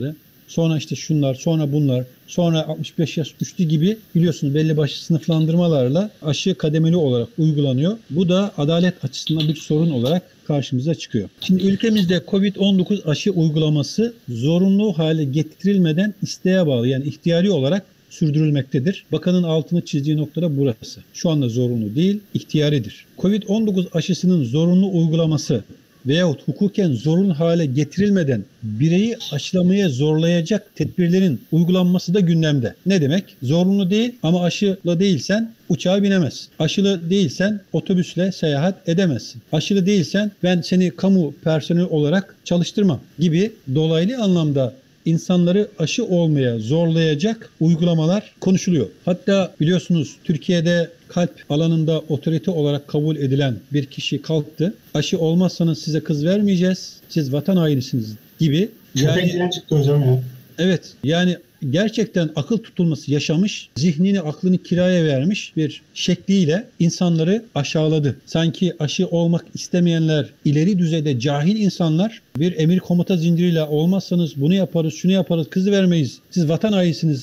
sonra işte şunlar, sonra bunlar, sonra 65 yaş üstü gibi biliyorsunuz belli başlı sınıflandırmalarla aşı kademeli olarak uygulanıyor. Bu da adalet açısından bir sorun olarak karşımıza çıkıyor. Şimdi ülkemizde Covid-19 aşı uygulaması zorunlu hale getirilmeden isteğe bağlı, yani ihtiyari olarak sürdürülmektedir. Bakanın altını çizdiği noktada burası. Şu anda zorunlu değil, ihtiyaridir. Covid-19 aşısının zorunlu uygulaması veyahut hukuken zorunlu hale getirilmeden bireyi aşılamaya zorlayacak tedbirlerin uygulanması da gündemde. Ne demek? Zorunlu değil ama aşılı değilsen uçağa binemezsin. Aşılı değilsen otobüsle seyahat edemezsin. Aşılı değilsen ben seni kamu personeli olarak çalıştırmam gibi dolaylı anlamda insanları aşı olmaya zorlayacak uygulamalar konuşuluyor. Hatta biliyorsunuz Türkiye'de kalp alanında otorite olarak kabul edilen bir kişi kalktı. Aşı olmazsanız size kız vermeyeceğiz. Siz vatan hainisiniz gibi. Köpekten çıktı hocam ya. Evet, yani gerçekten akıl tutulması yaşamış, zihnini, aklını kiraya vermiş bir şekliyle insanları aşağıladı. Sanki aşı olmak istemeyenler, ileri düzeyde cahil insanlar bir emir komuta zinciriyle olmazsanız bunu yaparız, şunu yaparız, kızı vermeyiz, siz vatan hainisiniz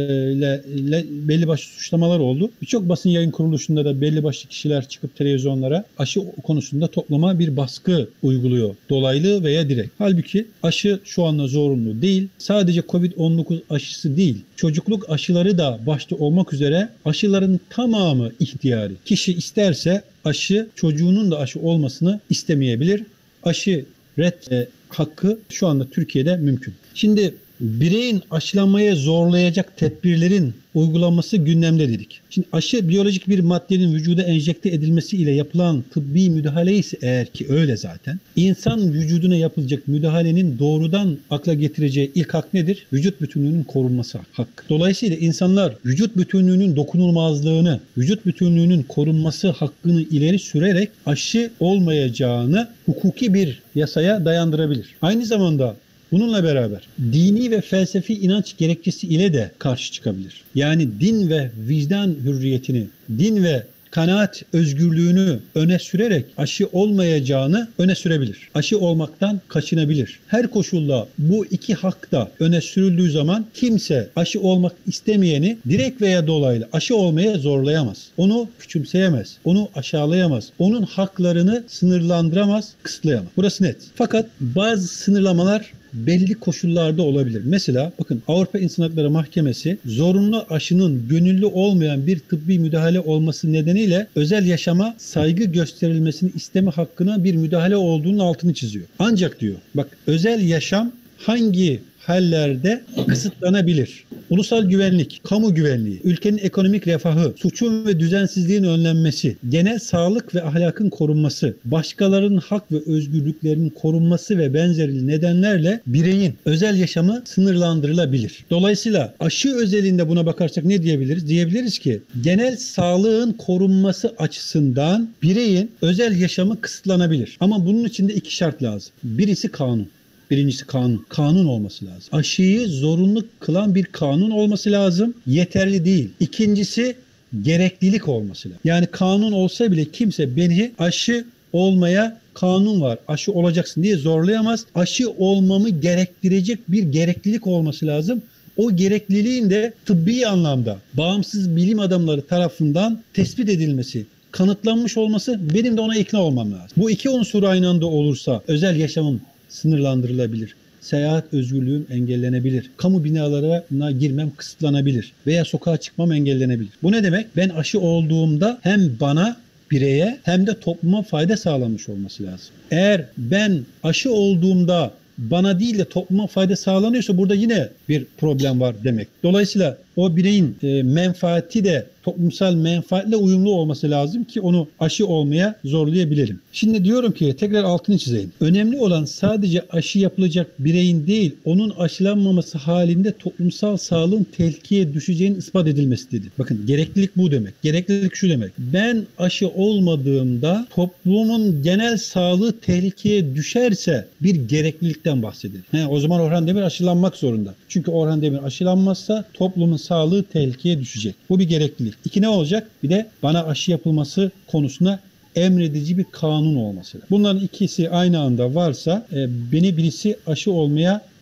belli başlı suçlamalar oldu. Birçok basın yayın kuruluşunda da belli başlı kişiler çıkıp televizyonlara aşı konusunda topluma bir baskı uyguluyor. Dolaylı veya direkt. Halbuki aşı şu anda zorunlu değil. Sadece Covid-19 aşısı değil, çocukluk aşıları da başta olmak üzere aşıların tamamı ihtiyari. Kişi isterse aşı, çocuğunun da aşı olmasını istemeyebilir. Aşı red hakkı şu anda Türkiye'de mümkün. Şimdi bireyin aşılanmaya zorlayacak tedbirlerin uygulanması gündemde dedik. Şimdi aşı biyolojik bir maddenin vücuda enjekte edilmesi ile yapılan tıbbi müdahale ise, eğer ki öyle zaten, insan vücuduna yapılacak müdahalenin doğrudan akla getireceği ilk hak nedir? Vücut bütünlüğünün korunması hakkı. Dolayısıyla insanlar vücut bütünlüğünün dokunulmazlığını, vücut bütünlüğünün korunması hakkını ileri sürerek aşı olmayacağını hukuki bir yasaya dayandırabilir. Aynı zamanda bununla beraber dini ve felsefi inanç gerekçesi ile de karşı çıkabilir. Yani din ve vicdan hürriyetini, din ve kanaat özgürlüğünü öne sürerek aşı olmayacağını öne sürebilir. Aşı olmaktan kaçınabilir. Her koşulda bu iki hak da öne sürüldüğü zaman kimse aşı olmak istemeyeni direkt veya dolaylı aşı olmaya zorlayamaz. Onu küçümseyemez. Onu aşağılayamaz. Onun haklarını sınırlandıramaz, kısıtlayamaz. Burası net. Fakat bazı sınırlamalar belli koşullarda olabilir. Mesela bakın, Avrupa İnsan Hakları Mahkemesi zorunlu aşının gönüllü olmayan bir tıbbi müdahale olması nedeniyle özel yaşama saygı gösterilmesini isteme hakkına bir müdahale olduğunun altını çiziyor. Ancak diyor, bak, özel yaşam hangi hallerde kısıtlanabilir? Ulusal güvenlik, kamu güvenliği, ülkenin ekonomik refahı, suçun ve düzensizliğin önlenmesi, genel sağlık ve ahlakın korunması, başkalarının hak ve özgürlüklerinin korunması ve benzeri nedenlerle bireyin özel yaşamı sınırlandırılabilir. Dolayısıyla aşı özelinde buna bakarsak ne diyebiliriz? Diyebiliriz ki genel sağlığın korunması açısından bireyin özel yaşamı kısıtlanabilir. Ama bunun için de iki şart lazım. Birisi kanun. Birincisi kanun. Kanun olması lazım. Aşıyı zorunlu kılan bir kanun olması lazım. Yeterli değil. İkincisi gereklilik olması lazım. Yani kanun olsa bile kimse beni aşı olmaya, kanun var, aşı olacaksın diye zorlayamaz. Aşı olmamı gerektirecek bir gereklilik olması lazım. O gerekliliğin de tıbbi anlamda bağımsız bilim adamları tarafından tespit edilmesi, kanıtlanmış olması, benim de ona ikna olmam lazım. Bu iki unsur aynı anda olursa özel yaşamım sınırlandırılabilir. Seyahat özgürlüğüm engellenebilir. Kamu binalarına girmem kısıtlanabilir. Veya sokağa çıkmam engellenebilir. Bu ne demek? Ben aşı olduğumda hem bana, bireye, hem de topluma fayda sağlamış olması lazım. Eğer ben aşı olduğumda bana değil de topluma fayda sağlanıyorsa burada yine bir problem var demek. Dolayısıyla o bireyin menfaati de toplumsal menfaatle uyumlu olması lazım ki onu aşı olmaya zorlayabilirim. Şimdi diyorum ki, tekrar altını çizeyim. Önemli olan sadece aşı yapılacak bireyin değil, onun aşılanmaması halinde toplumsal sağlığın tehlikeye düşeceğinin ispat edilmesi dedi. Bakın, gereklilik bu demek. Gereklilik şu demek. Ben aşı olmadığımda toplumun genel sağlığı tehlikeye düşerse bir gereklilikten bahsedelim. O zaman Orhan Demir aşılanmak zorunda. Çünkü Orhan Demir aşılanmazsa toplumun sağlığı tehlikeye düşecek. Bu bir gereklilik. İki, ne olacak? Bir de bana aşı yapılması konusunda emredici bir kanun olması lazım. Bunların ikisi aynı anda varsa beni birisi aşı olmaya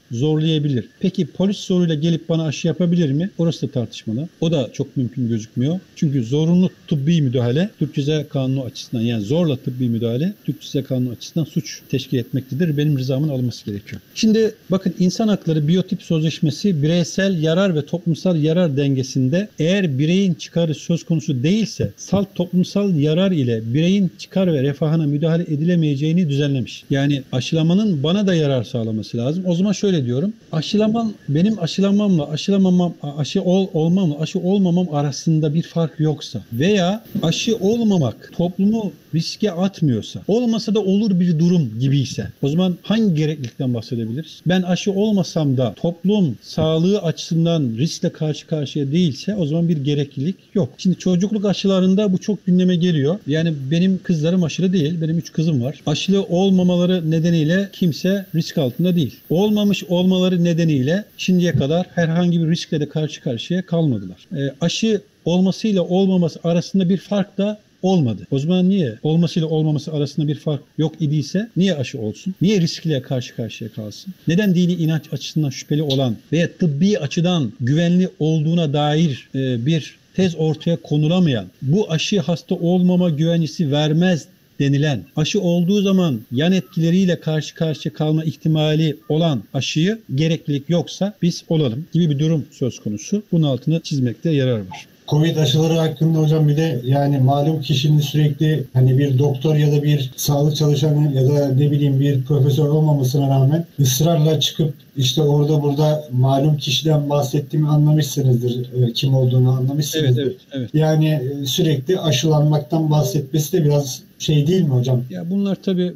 zorlayabilir. Peki polis zoruyla gelip bana aşı yapabilir mi? Orası da tartışmalı. O da çok mümkün gözükmüyor. Çünkü zorunlu tıbbi müdahale Türk Ceza Kanunu açısından, yani zorla tıbbi müdahale Türk Ceza Kanunu açısından suç teşkil etmektedir. Benim rızamın alınması gerekiyor. Şimdi bakın, insan hakları biyotip sözleşmesi bireysel yarar ve toplumsal yarar dengesinde eğer bireyin çıkarı söz konusu değilse salt toplumsal yarar ile bireyin çıkar ve refahına müdahale edilemeyeceğini düzenlemiş. Yani aşılamanın bana da yarar sağlaması lazım. O zaman şöyle diyorum. Benim aşılanmamla aşı olmamla aşı olmamam arasında bir fark yoksa veya aşı olmamak toplumu riske atmıyorsa, olmasa da olur bir durum gibiyse, o zaman hangi gereklilikten bahsedebiliriz? Ben aşı olmasam da toplum sağlığı açısından riskle karşı karşıya değilse o zaman bir gereklilik yok. Şimdi çocukluk aşılarında bu çok gündeme geliyor. Yani benim kızlarım aşılı değil. Benim 3 kızım var. Aşılı olmamaları nedeniyle kimse risk altında değil. Olmamış olmaları nedeniyle şimdiye kadar herhangi bir riskle de karşı karşıya kalmadılar. Aşı olmasıyla olmaması arasında bir fark da olmadı. O zaman niye olmasıyla olmaması arasında bir fark yok idiyse niye aşı olsun? Niye riskle karşı karşıya kalsın? Neden dini inanç açısından şüpheli olan veya tıbbi açıdan güvenli olduğuna dair bir tez ortaya konulamayan, bu aşı hasta olmama güvencesi vermez denilen, aşı olduğu zaman yan etkileriyle karşı karşıya kalma ihtimali olan aşıyı gereklilik yoksa biz olalım gibi bir durum söz konusu. Bunun altını çizmekte yarar var. Covid aşıları hakkında hocam bir de yani malum kişinin sürekli hani bir doktor ya da bir sağlık çalışanı ya da ne bileyim bir profesör olmamasına rağmen ısrarla çıkıp işte orada burada malum kişiden bahsettiğimi anlamışsınızdır. Kim olduğunu anlamışsınızdır. Evet. Yani sürekli aşılanmaktan bahsetmesi de biraz şey değil mi hocam? Ya bunlar tabii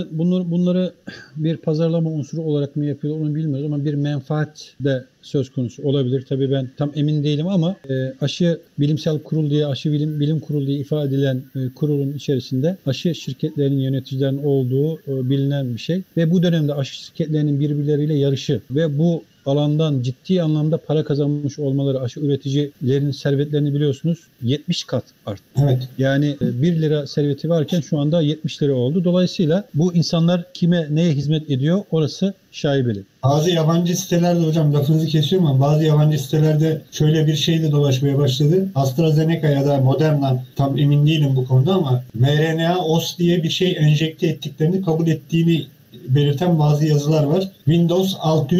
bunları bir pazarlama unsuru olarak mı yapıyor onu bilmiyoruz ama bir menfaat de söz konusu olabilir. Tabii ben tam emin değilim ama aşı bilimsel kurul diye, aşı bilim kurulu diye ifade edilen kurulun içerisinde aşı şirketlerinin yöneticilerinin olduğu bilinen bir şey ve bu dönemde aşı şirketlerinin birbirleriyle yarışı ve bu alandan ciddi anlamda para kazanmış olmaları, aşı üreticilerinin servetlerini biliyorsunuz 70 kat arttı. Evet. Yani 1 lira serveti varken şu anda 70 lira oldu. Dolayısıyla bu insanlar kime neye hizmet ediyor orası şaibeli. Bazı yabancı sitelerde hocam lafınızı kesiyorum ama bazı yabancı sitelerde şöyle bir şeyle dolaşmaya başladı. AstraZeneca ya da Moderna tam emin değilim bu konuda ama mRNA-OS diye bir şey enjekte ettiklerini kabul ettiğini belirten bazı yazılar var. Windows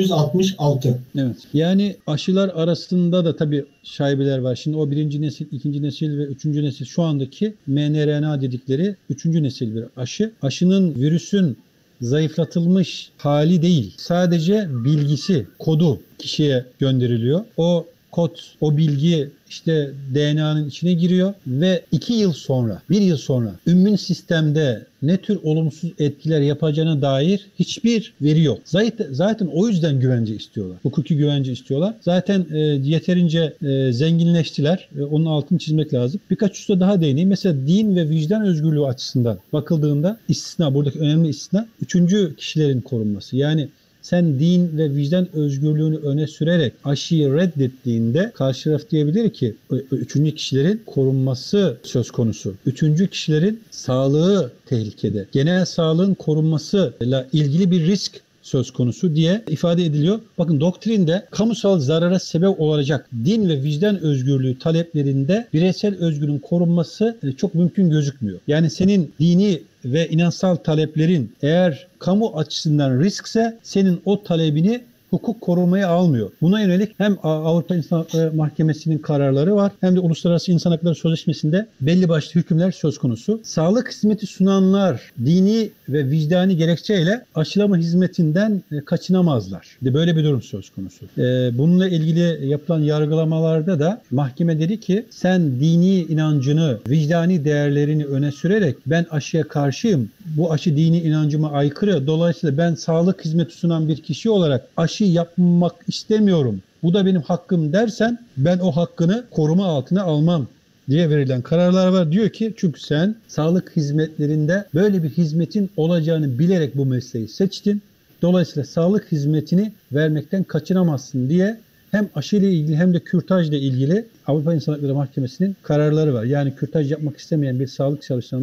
666. Evet. Yani aşılar arasında da tabii şaibeler var. Şimdi o 1. nesil, 2. nesil ve 3. nesil şu andaki mRNA dedikleri 3. nesil bir aşı. Aşının virüsün zayıflatılmış hali değil. Sadece bilgisi, kodu kişiye gönderiliyor. O kod, o bilgi işte DNA'nın içine giriyor ve 2 yıl sonra, 1 yıl sonra immün sistemde ne tür olumsuz etkiler yapacağına dair hiçbir veri yok. Zaten o yüzden güvence istiyorlar. Hukuki güvence istiyorlar. Zaten yeterince zenginleştiler. Onun altını çizmek lazım. Birkaç hususa daha değineyim. Mesela din ve vicdan özgürlüğü açısından bakıldığında istisna, buradaki önemli istisna 3. kişilerin korunması. Yani sen din ve vicdan özgürlüğünü öne sürerek aşıyı reddettiğinde karşı taraf diyebilir ki 3. kişilerin korunması söz konusu. 3. kişilerin sağlığı tehlikede. Genel sağlığın korunmasıyla ilgili bir risk söz konusu diye ifade ediliyor. Bakın doktrinde kamusal zarara sebep olacak din ve vicdan özgürlüğü taleplerinde bireysel özgürlüğün korunması çok mümkün gözükmüyor. Yani senin dini ve inansal taleplerin eğer kamu açısından riskse senin o talebini hukuk korumaya almıyor. Buna yönelik hem Avrupa İnsan Hakları Mahkemesi'nin kararları var hem de Uluslararası İnsan Hakları Sözleşmesi'nde belli başlı hükümler söz konusu. Sağlık hizmeti sunanlar dini ve vicdani gerekçeyle aşılama hizmetinden kaçınamazlar. Böyle bir durum söz konusu. Bununla ilgili yapılan yargılamalarda da mahkeme dedi ki sen dini inancını, vicdani değerlerini öne sürerek ben aşıya karşıyım. Bu aşı dini inancıma aykırı. Dolayısıyla ben sağlık hizmeti sunan bir kişi olarak aşı yapmak istemiyorum. Bu da benim hakkım dersen ben o hakkını koruma altına almam diye verilen kararlar var. Diyor ki çünkü sen sağlık hizmetlerinde böyle bir hizmetin olacağını bilerek bu mesleği seçtin. Dolayısıyla sağlık hizmetini vermekten kaçınamazsın diye hem aşıyla ilgili hem de kürtajla ilgili Avrupa İnsan Hakları Mahkemesi'nin kararları var. Yani kürtaj yapmak istemeyen bir sağlık çalışanının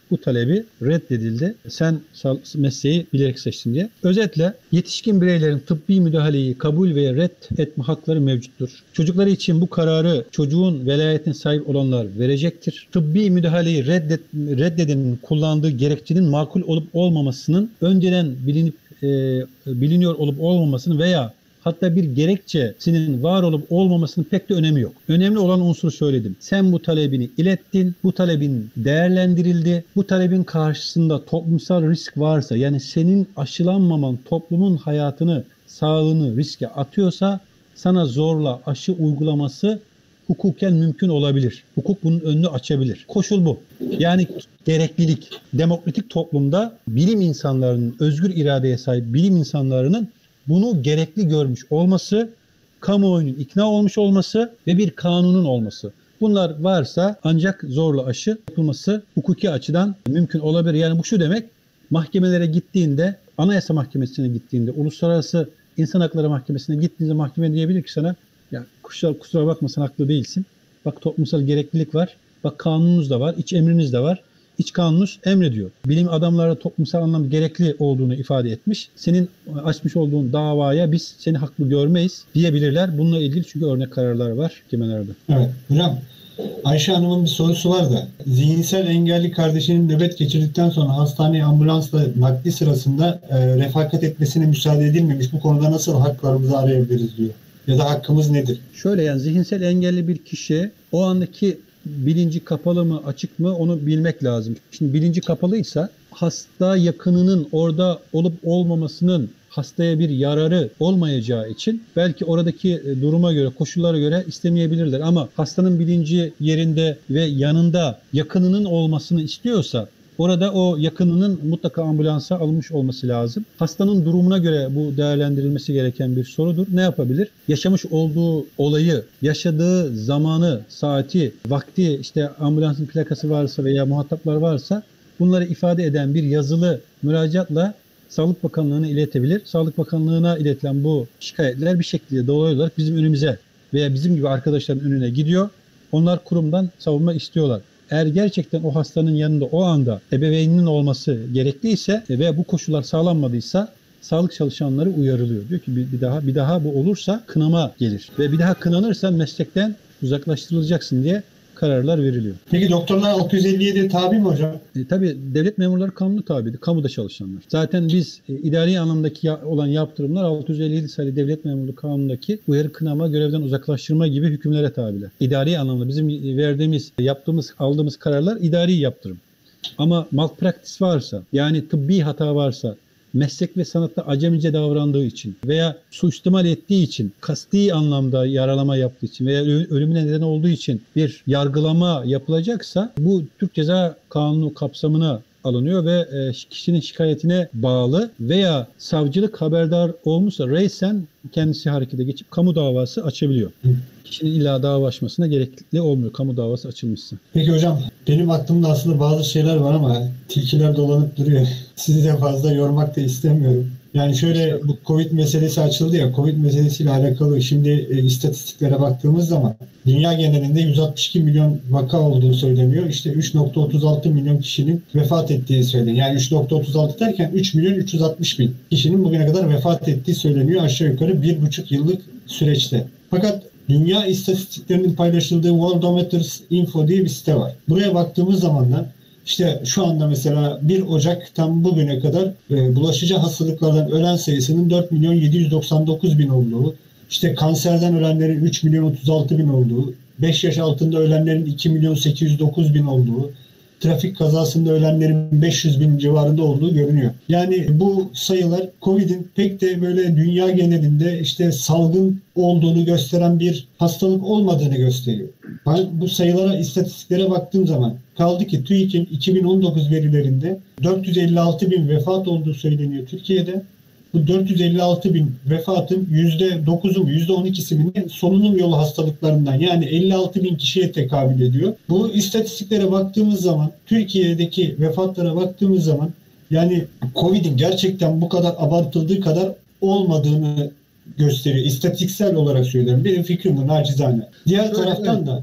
bu talebi reddedildi. Sen mesleği bilerek seçtin diye. Özetle yetişkin bireylerin tıbbi müdahaleyi kabul veya etme hakları mevcuttur. Çocukları için bu kararı çocuğun velayetine sahip olanlar verecektir. Tıbbi müdahaleyi reddedenin kullandığı gerekçenin makul olup olmamasının önceden biliniyor olup olmamasının veya hatta bir gerekçesinin var olup olmamasının pek de önemi yok. Önemli olan unsuru söyledim. Sen bu talebini ilettin, bu talebin değerlendirildi. Bu talebin karşısında toplumsal risk varsa, yani senin aşılanmaman toplumun hayatını, sağlığını riske atıyorsa sana zorla aşı uygulaması hukuken mümkün olabilir. Hukuk bunun önünü açabilir. Koşul bu. Yani gereklilik. Demokratik toplumda bilim insanlarının, özgür iradeye sahip bilim insanlarının bunu gerekli görmüş olması, kamuoyunun ikna olmuş olması ve bir kanunun olması. Bunlar varsa ancak zorla aşı yapılması hukuki açıdan mümkün olabilir. Yani bu şu demek, mahkemelere gittiğinde, Anayasa Mahkemesi'ne gittiğinde, Uluslararası İnsan Hakları Mahkemesi'ne gittiğinde mahkeme diyebilir ki sana, ya kusura bakma sen haklı değilsin. Bak toplumsal gereklilik var. Bak kanununuz da var, iç emriniz de var. İç kanununuz emrediyor. Bilim adamları toplumsal anlamda gerekli olduğunu ifade etmiş. Senin açmış olduğun davaya biz seni haklı görmeyiz diyebilirler. Bununla ilgili çünkü örnek kararlar var mahkemelerde. Evet hocam, Ayşe Hanım'ın bir sorusu var da, zihinsel engelli kardeşinin nöbet geçirdikten sonra hastaneye ambulansla nakli sırasında refakat etmesine müsaade edilmemiş. Bu konuda nasıl haklarımızı arayabiliriz diyor. Ya da hakkımız nedir? Şöyle, yani zihinsel engelli bir kişi o andaki bilinci kapalı mı açık mı onu bilmek lazım. Şimdi bilinci kapalıysa hasta yakınının orada olup olmamasının hastaya bir yararı olmayacağı için belki oradaki duruma göre, koşullara göre istemeyebilirler. Ama hastanın bilinci yerinde ve yanında yakınının olmasını istiyorsa orada o yakınının mutlaka ambulansa alınmış olması lazım. Hastanın durumuna göre bu değerlendirilmesi gereken bir sorudur. Ne yapabilir? Yaşamış olduğu olayı, yaşadığı zamanı, saati, vakti, işte ambulansın plakası varsa veya muhataplar varsa bunları ifade eden bir yazılı müracaatla Sağlık Bakanlığı'na iletebilir. Sağlık Bakanlığı'na iletilen bu şikayetler bir şekilde dolaylı olarak bizim önümüze veya bizim gibi arkadaşların önüne gidiyor. Onlar kurumdan savunma istiyorlar. Eğer gerçekten o hastanın yanında o anda ebeveyninin olması gerekliyse ve bu koşullar sağlanmadıysa sağlık çalışanları uyarılıyor. Diyor ki bir daha bu olursa kınama gelir ve bir daha kınanırsa meslekten uzaklaştırılacaksın diye kararlar veriliyor. Peki doktorlar 657'ye tabi mi hocam? Tabii devlet memurları kanuna tabidir. Kamuda çalışanlar. Zaten biz idari anlamdaki olan yaptırımlar 657 sayılı devlet memurluğu kanunundaki uyarı, kınama, görevden uzaklaştırma gibi hükümlere tabiler. İdari anlamda bizim verdiğimiz, aldığımız kararlar idari yaptırım. Ama malpraktis varsa, yani tıbbi hata varsa, meslek ve sanatta acemice davrandığı için veya suistimal ettiği için, kasti anlamda yaralama yaptığı için veya ölümüne neden olduğu için bir yargılama yapılacaksa bu Türk Ceza Kanunu kapsamına alınıyor ve kişinin şikayetine bağlı veya savcılık haberdar olmuşsa reysen kendisi harekete geçip kamu davası açabiliyor. Kişinin illa dava açmasına gerekli olmuyor. Kamu davası açılmışsa. Peki hocam, benim aklımda aslında bazı şeyler var ama tilkiler dolanıp duruyor. Sizi de fazla yormak da istemiyorum. Yani şöyle, bu Covid meselesi açıldı ya, Covid meselesiyle alakalı şimdi istatistiklere baktığımız zaman dünya genelinde 162 milyon vaka olduğu söyleniyor. İşte 3.36 milyon kişinin vefat ettiği söyleniyor. Yani 3.36 derken 3 milyon 360 bin kişinin bugüne kadar vefat ettiği söyleniyor aşağı yukarı 1,5 yıllık süreçte. Fakat dünya istatistiklerinin paylaşıldığı Worldometers Info diye bir site var. Buraya baktığımız zaman da İşte şu anda mesela 1 Ocak'tan bugüne kadar bulaşıcı hastalıklardan ölen sayısının 4 milyon 799 bin olduğu, işte kanserden ölenlerin 3 milyon 36 bin olduğu, 5 yaş altında ölenlerin 2 milyon 809 bin olduğu, trafik kazasında ölenlerin 500 bin civarında olduğu görünüyor. Yani bu sayılar Covid'in pek de böyle dünya genelinde işte salgın olduğunu gösteren bir hastalık olmadığını gösteriyor. Ben bu sayılara, istatistiklere baktığım zaman kaldı ki TÜİK'in 2019 verilerinde 456 bin vefat olduğu söyleniyor Türkiye'de. Bu 456 bin vefatın %9'u mu %12'si mi solunum yolu hastalıklarından, yani 56 bin kişiye tekabül ediyor. Bu istatistiklere baktığımız zaman, Türkiye'deki vefatlara baktığımız zaman yani Covid'in gerçekten bu kadar abartıldığı kadar olmadığını gösteriyor. İstatistiksel olarak söylüyorum. Benim fikrim bu, nacizane. Diğer taraftan da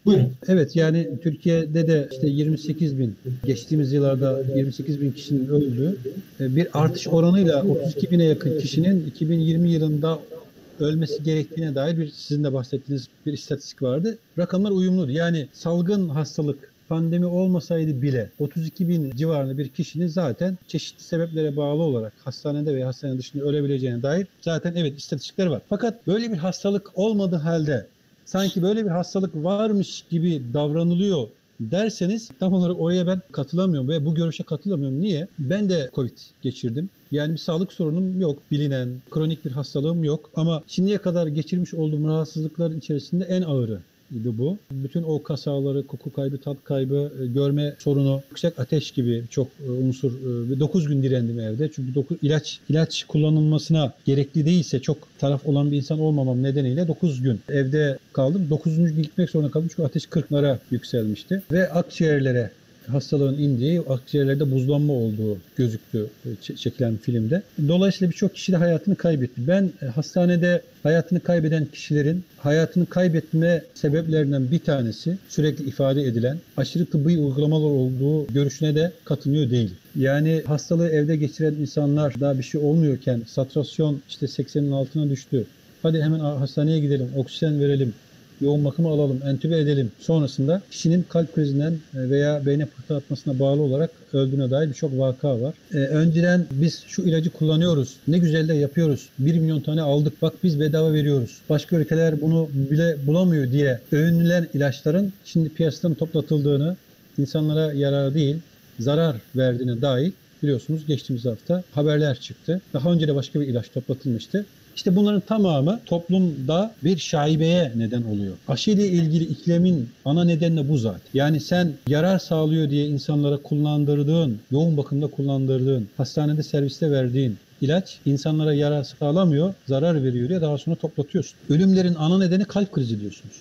Buyurun. Evet, yani Türkiye'de de işte 28 bin, geçtiğimiz yıllarda 28 bin kişinin öldüğü bir artış oranıyla 32 bine yakın kişinin 2020 yılında ölmesi gerektiğine dair sizin de bahsettiğiniz bir istatistik vardı. Rakamlar uyumluydu. Yani salgın hastalık, pandemi olmasaydı bile 32 bin civarında bir kişinin zaten çeşitli sebeplere bağlı olarak hastanede veya hastane dışında ölebileceğine dair zaten evet istatistikler var. Fakat böyle bir hastalık olmadığı halde sanki böyle bir hastalık varmış gibi davranılıyor derseniz tam olarak oraya ben katılamıyorum ve bu görüşe katılamıyorum. Niye? Ben de Covid geçirdim. Yani bir sağlık sorunum yok, bilinen, kronik bir hastalığım yok. Ama şimdiye kadar geçirmiş olduğum rahatsızlıkların içerisinde en ağırı idi bu. Bütün o kas ağrıları, koku kaybı, tat kaybı, görme sorunu, yüksek ateş gibi birçok unsur. 9 gün direndim evde. Çünkü ilaç kullanılmasına gerekli değilse çok taraf olan bir insan olmamam nedeniyle 9 gün evde kaldım. 9. gün gitmek zorunda kaldım çünkü ateş 40'lara yükselmişti. Ve akciğerlere hastalığın indiği, akciğerlerde buzlanma olduğu gözüktü çekilen filmde. Dolayısıyla birçok kişi de hayatını kaybetti. Ben hastanede hayatını kaybeden kişilerin hayatını kaybetme sebeplerinden bir tanesi sürekli ifade edilen aşırı tıbbi uygulamalar olduğu görüşüne de katılmıyor değil. Yani hastalığı evde geçiren insanlar daha bir şey olmuyorken saturasyon işte 80'in altına düştü. Hadi hemen hastaneye gidelim, oksijen verelim, yoğun bakıma alalım, entübe edelim. Sonrasında kişinin kalp krizinden veya beyne pıhtı atmasına bağlı olarak öldüğüne dair birçok vaka var. Önceden biz şu ilacı kullanıyoruz, ne güzel de yapıyoruz, 1 milyon tane aldık, bak biz bedava veriyoruz, başka ülkeler bunu bile bulamıyor diye övünülen ilaçların şimdi piyasadan toplatıldığını, insanlara yarar değil, zarar verdiğine dair biliyorsunuz geçtiğimiz hafta haberler çıktı. Daha önce de başka bir ilaç toplatılmıştı. İşte bunların tamamı toplumda bir şaibeye neden oluyor. Aşı ile ilgili iklimin ana nedeni de bu zaten. Yani sen yarar sağlıyor diye insanlara kullandırdığın, yoğun bakımda kullandırdığın, hastanede serviste verdiğin ilaç insanlara yarar sağlamıyor, zarar veriyor diye daha sonra toplatıyorsun. Ölümlerin ana nedeni kalp krizi diyorsunuz.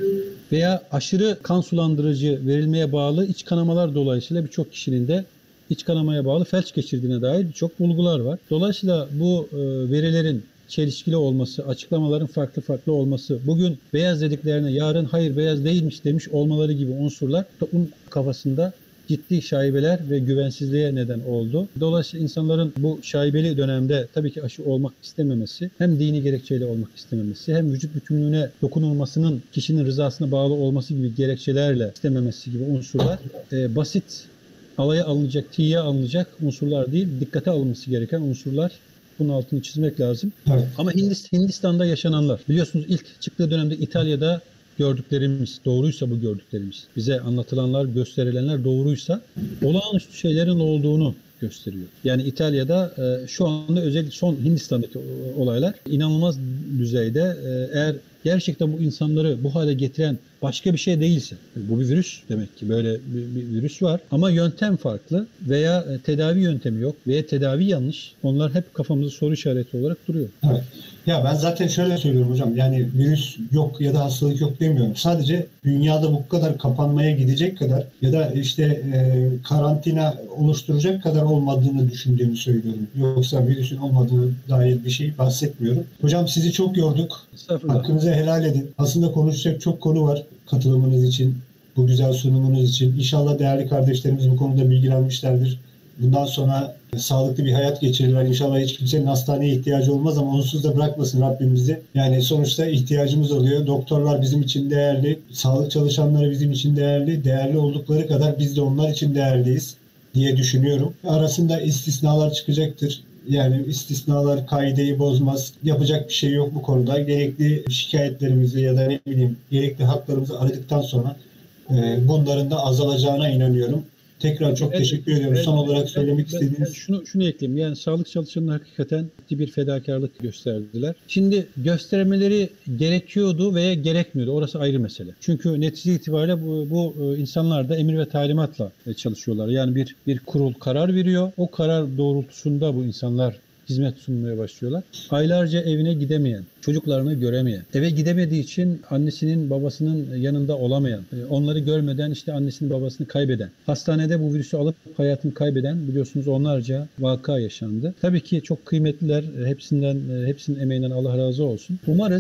Veya aşırı kan sulandırıcı verilmeye bağlı iç kanamalar dolayısıyla birçok kişinin de iç kanamaya bağlı felç geçirdiğine dair birçok bulgular var. Dolayısıyla bu verilerin çelişkili olması, açıklamaların farklı farklı olması, bugün beyaz dediklerine yarın hayır beyaz değilmiş demiş olmaları gibi unsurlar toplum kafasında ciddi şaibeler ve güvensizliğe neden oldu. Dolayısıyla insanların bu şaibeli dönemde tabii ki aşı olmak istememesi, hem dini gerekçeyle olmak istememesi, hem vücut bütünlüğüne dokunulmasının kişinin rızasına bağlı olması gibi gerekçelerle istememesi gibi unsurlar basit alaya alınacak, tiye alınacak unsurlar değil, dikkate alınması gereken unsurlar. Bunun altını çizmek lazım. Evet. Ama Hindistan'da yaşananlar, biliyorsunuz ilk çıktığı dönemde İtalya'da gördüklerimiz, doğruysa bu gördüklerimiz, bize anlatılanlar, gösterilenler doğruysa olağanüstü şeylerin olduğunu gösteriyor. Yani İtalya'da şu anda özellikle son Hindistan'daki olaylar inanılmaz düzeyde, eğer gerçekten bu insanları bu hale getiren başka bir şey değilse, bu bir virüs demek ki, böyle bir virüs var ama yöntem farklı veya tedavi yöntemi yok veya tedavi yanlış. Onlar hep kafamızda soru işareti olarak duruyor. Evet. Ya ben zaten şöyle söylüyorum hocam, yani virüs yok ya da hastalık yok demiyorum. Sadece dünyada bu kadar kapanmaya gidecek kadar ya da işte karantina oluşturacak kadar olmadığını düşündüğümü söylüyorum. Yoksa virüsün olmadığı dair bir şey bahsetmiyorum. Hocam sizi çok yorduk. Estağfurullah. Hakkınızı helal edin. Aslında konuşacak çok konu var katılımınız için, bu güzel sunumunuz için. İnşallah değerli kardeşlerimiz bu konuda bilgilenmişlerdir. Bundan sonra sağlıklı bir hayat geçirirler. İnşallah hiç kimsenin hastaneye ihtiyacı olmaz ama onsuz da bırakmasın Rabbim bizi. Yani sonuçta ihtiyacımız oluyor. Doktorlar bizim için değerli. Sağlık çalışanları bizim için değerli. Değerli oldukları kadar biz de onlar için değerliyiz diye düşünüyorum. Arasında istisnalar çıkacaktır. Yani istisnalar kaideyi bozmaz. Yapacak bir şey yok bu konuda. Gerekli şikayetlerimizi ya da ne bileyim gerekli haklarımızı aradıktan sonra bunların da azalacağına inanıyorum. Tekrar çok teşekkür ediyorum. Son olarak söylemek istediğiniz... Şunu ekleyeyim. Yani sağlık çalışanları hakikaten ciddi bir fedakarlık gösterdiler. Şimdi göstermeleri gerekiyordu veya gerekmiyordu. Orası ayrı mesele. Çünkü netice itibariyle bu insanlar da emir ve talimatla çalışıyorlar. Yani bir kurul karar veriyor. O karar doğrultusunda bu insanlar hizmet sunmaya başlıyorlar. Aylarca evine gidemeyen, çocuklarını göremeyen, eve gidemediği için annesinin babasının yanında olamayan, onları görmeden işte annesini babasını kaybeden, hastanede bu virüsü alıp hayatını kaybeden biliyorsunuz onlarca vaka yaşandı. Tabii ki çok kıymetliler. Hepsinin emeğinden Allah razı olsun. Umarız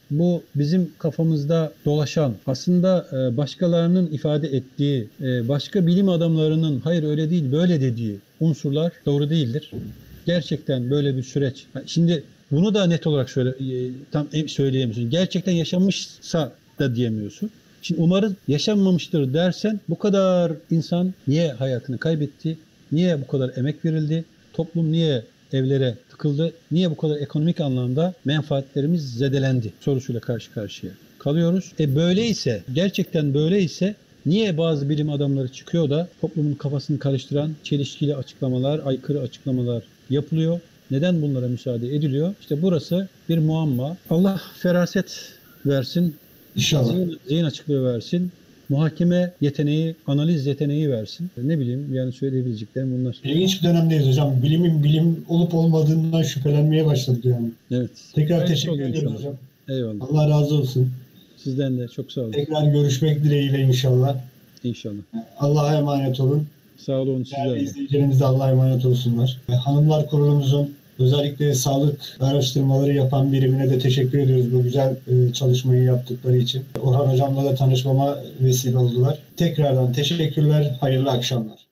bu bizim kafamızda dolaşan, aslında başkalarının ifade ettiği, başka bilim adamlarının hayır öyle değil böyle dediği unsurlar doğru değildir. Gerçekten böyle bir süreç. Şimdi bunu da net olarak tam söyleyemiyorsun. Gerçekten yaşanmışsa da diyemiyorsun. Şimdi umarız yaşanmamıştır dersen bu kadar insan niye hayatını kaybetti? Niye bu kadar emek verildi? Toplum niye evlere tıkıldı? Niye bu kadar ekonomik anlamda menfaatlerimiz zedelendi? Sorusuyla karşı karşıya kalıyoruz. Böyleyse, gerçekten böyleyse niye bazı bilim adamları çıkıyor da toplumun kafasını karıştıran çelişkili açıklamalar, aykırı açıklamalar yapılıyor? Neden bunlara müsaade ediliyor? İşte burası bir muamma. Allah feraset versin. İnşallah. Zihin açıklığı versin. Muhakeme yeteneği, analiz yeteneği versin. Ne bileyim yani söyleyebileceklerim bunlar. İlginç bir dönemdeyiz hocam. Bilimin bilim olup olmadığından şüphelenmeye başladık yani. Evet. Tekrar teşekkür ederim hocam. Eyvallah. Allah razı olsun. Sizden de çok sağ olun. Tekrar görüşmek dileğiyle inşallah. İnşallah. Allah'a emanet olun. Sağ olun Değerli sizler de. izleyicilerimiz de Allah'a emanet olsunlar. Hanımlar Kurulumuzun özellikle sağlık araştırmaları yapan birimine de teşekkür ediyoruz bu güzel çalışmayı yaptıkları için. Orhan Hocam'la da tanışmama vesile oldular. Tekrardan teşekkürler, hayırlı akşamlar.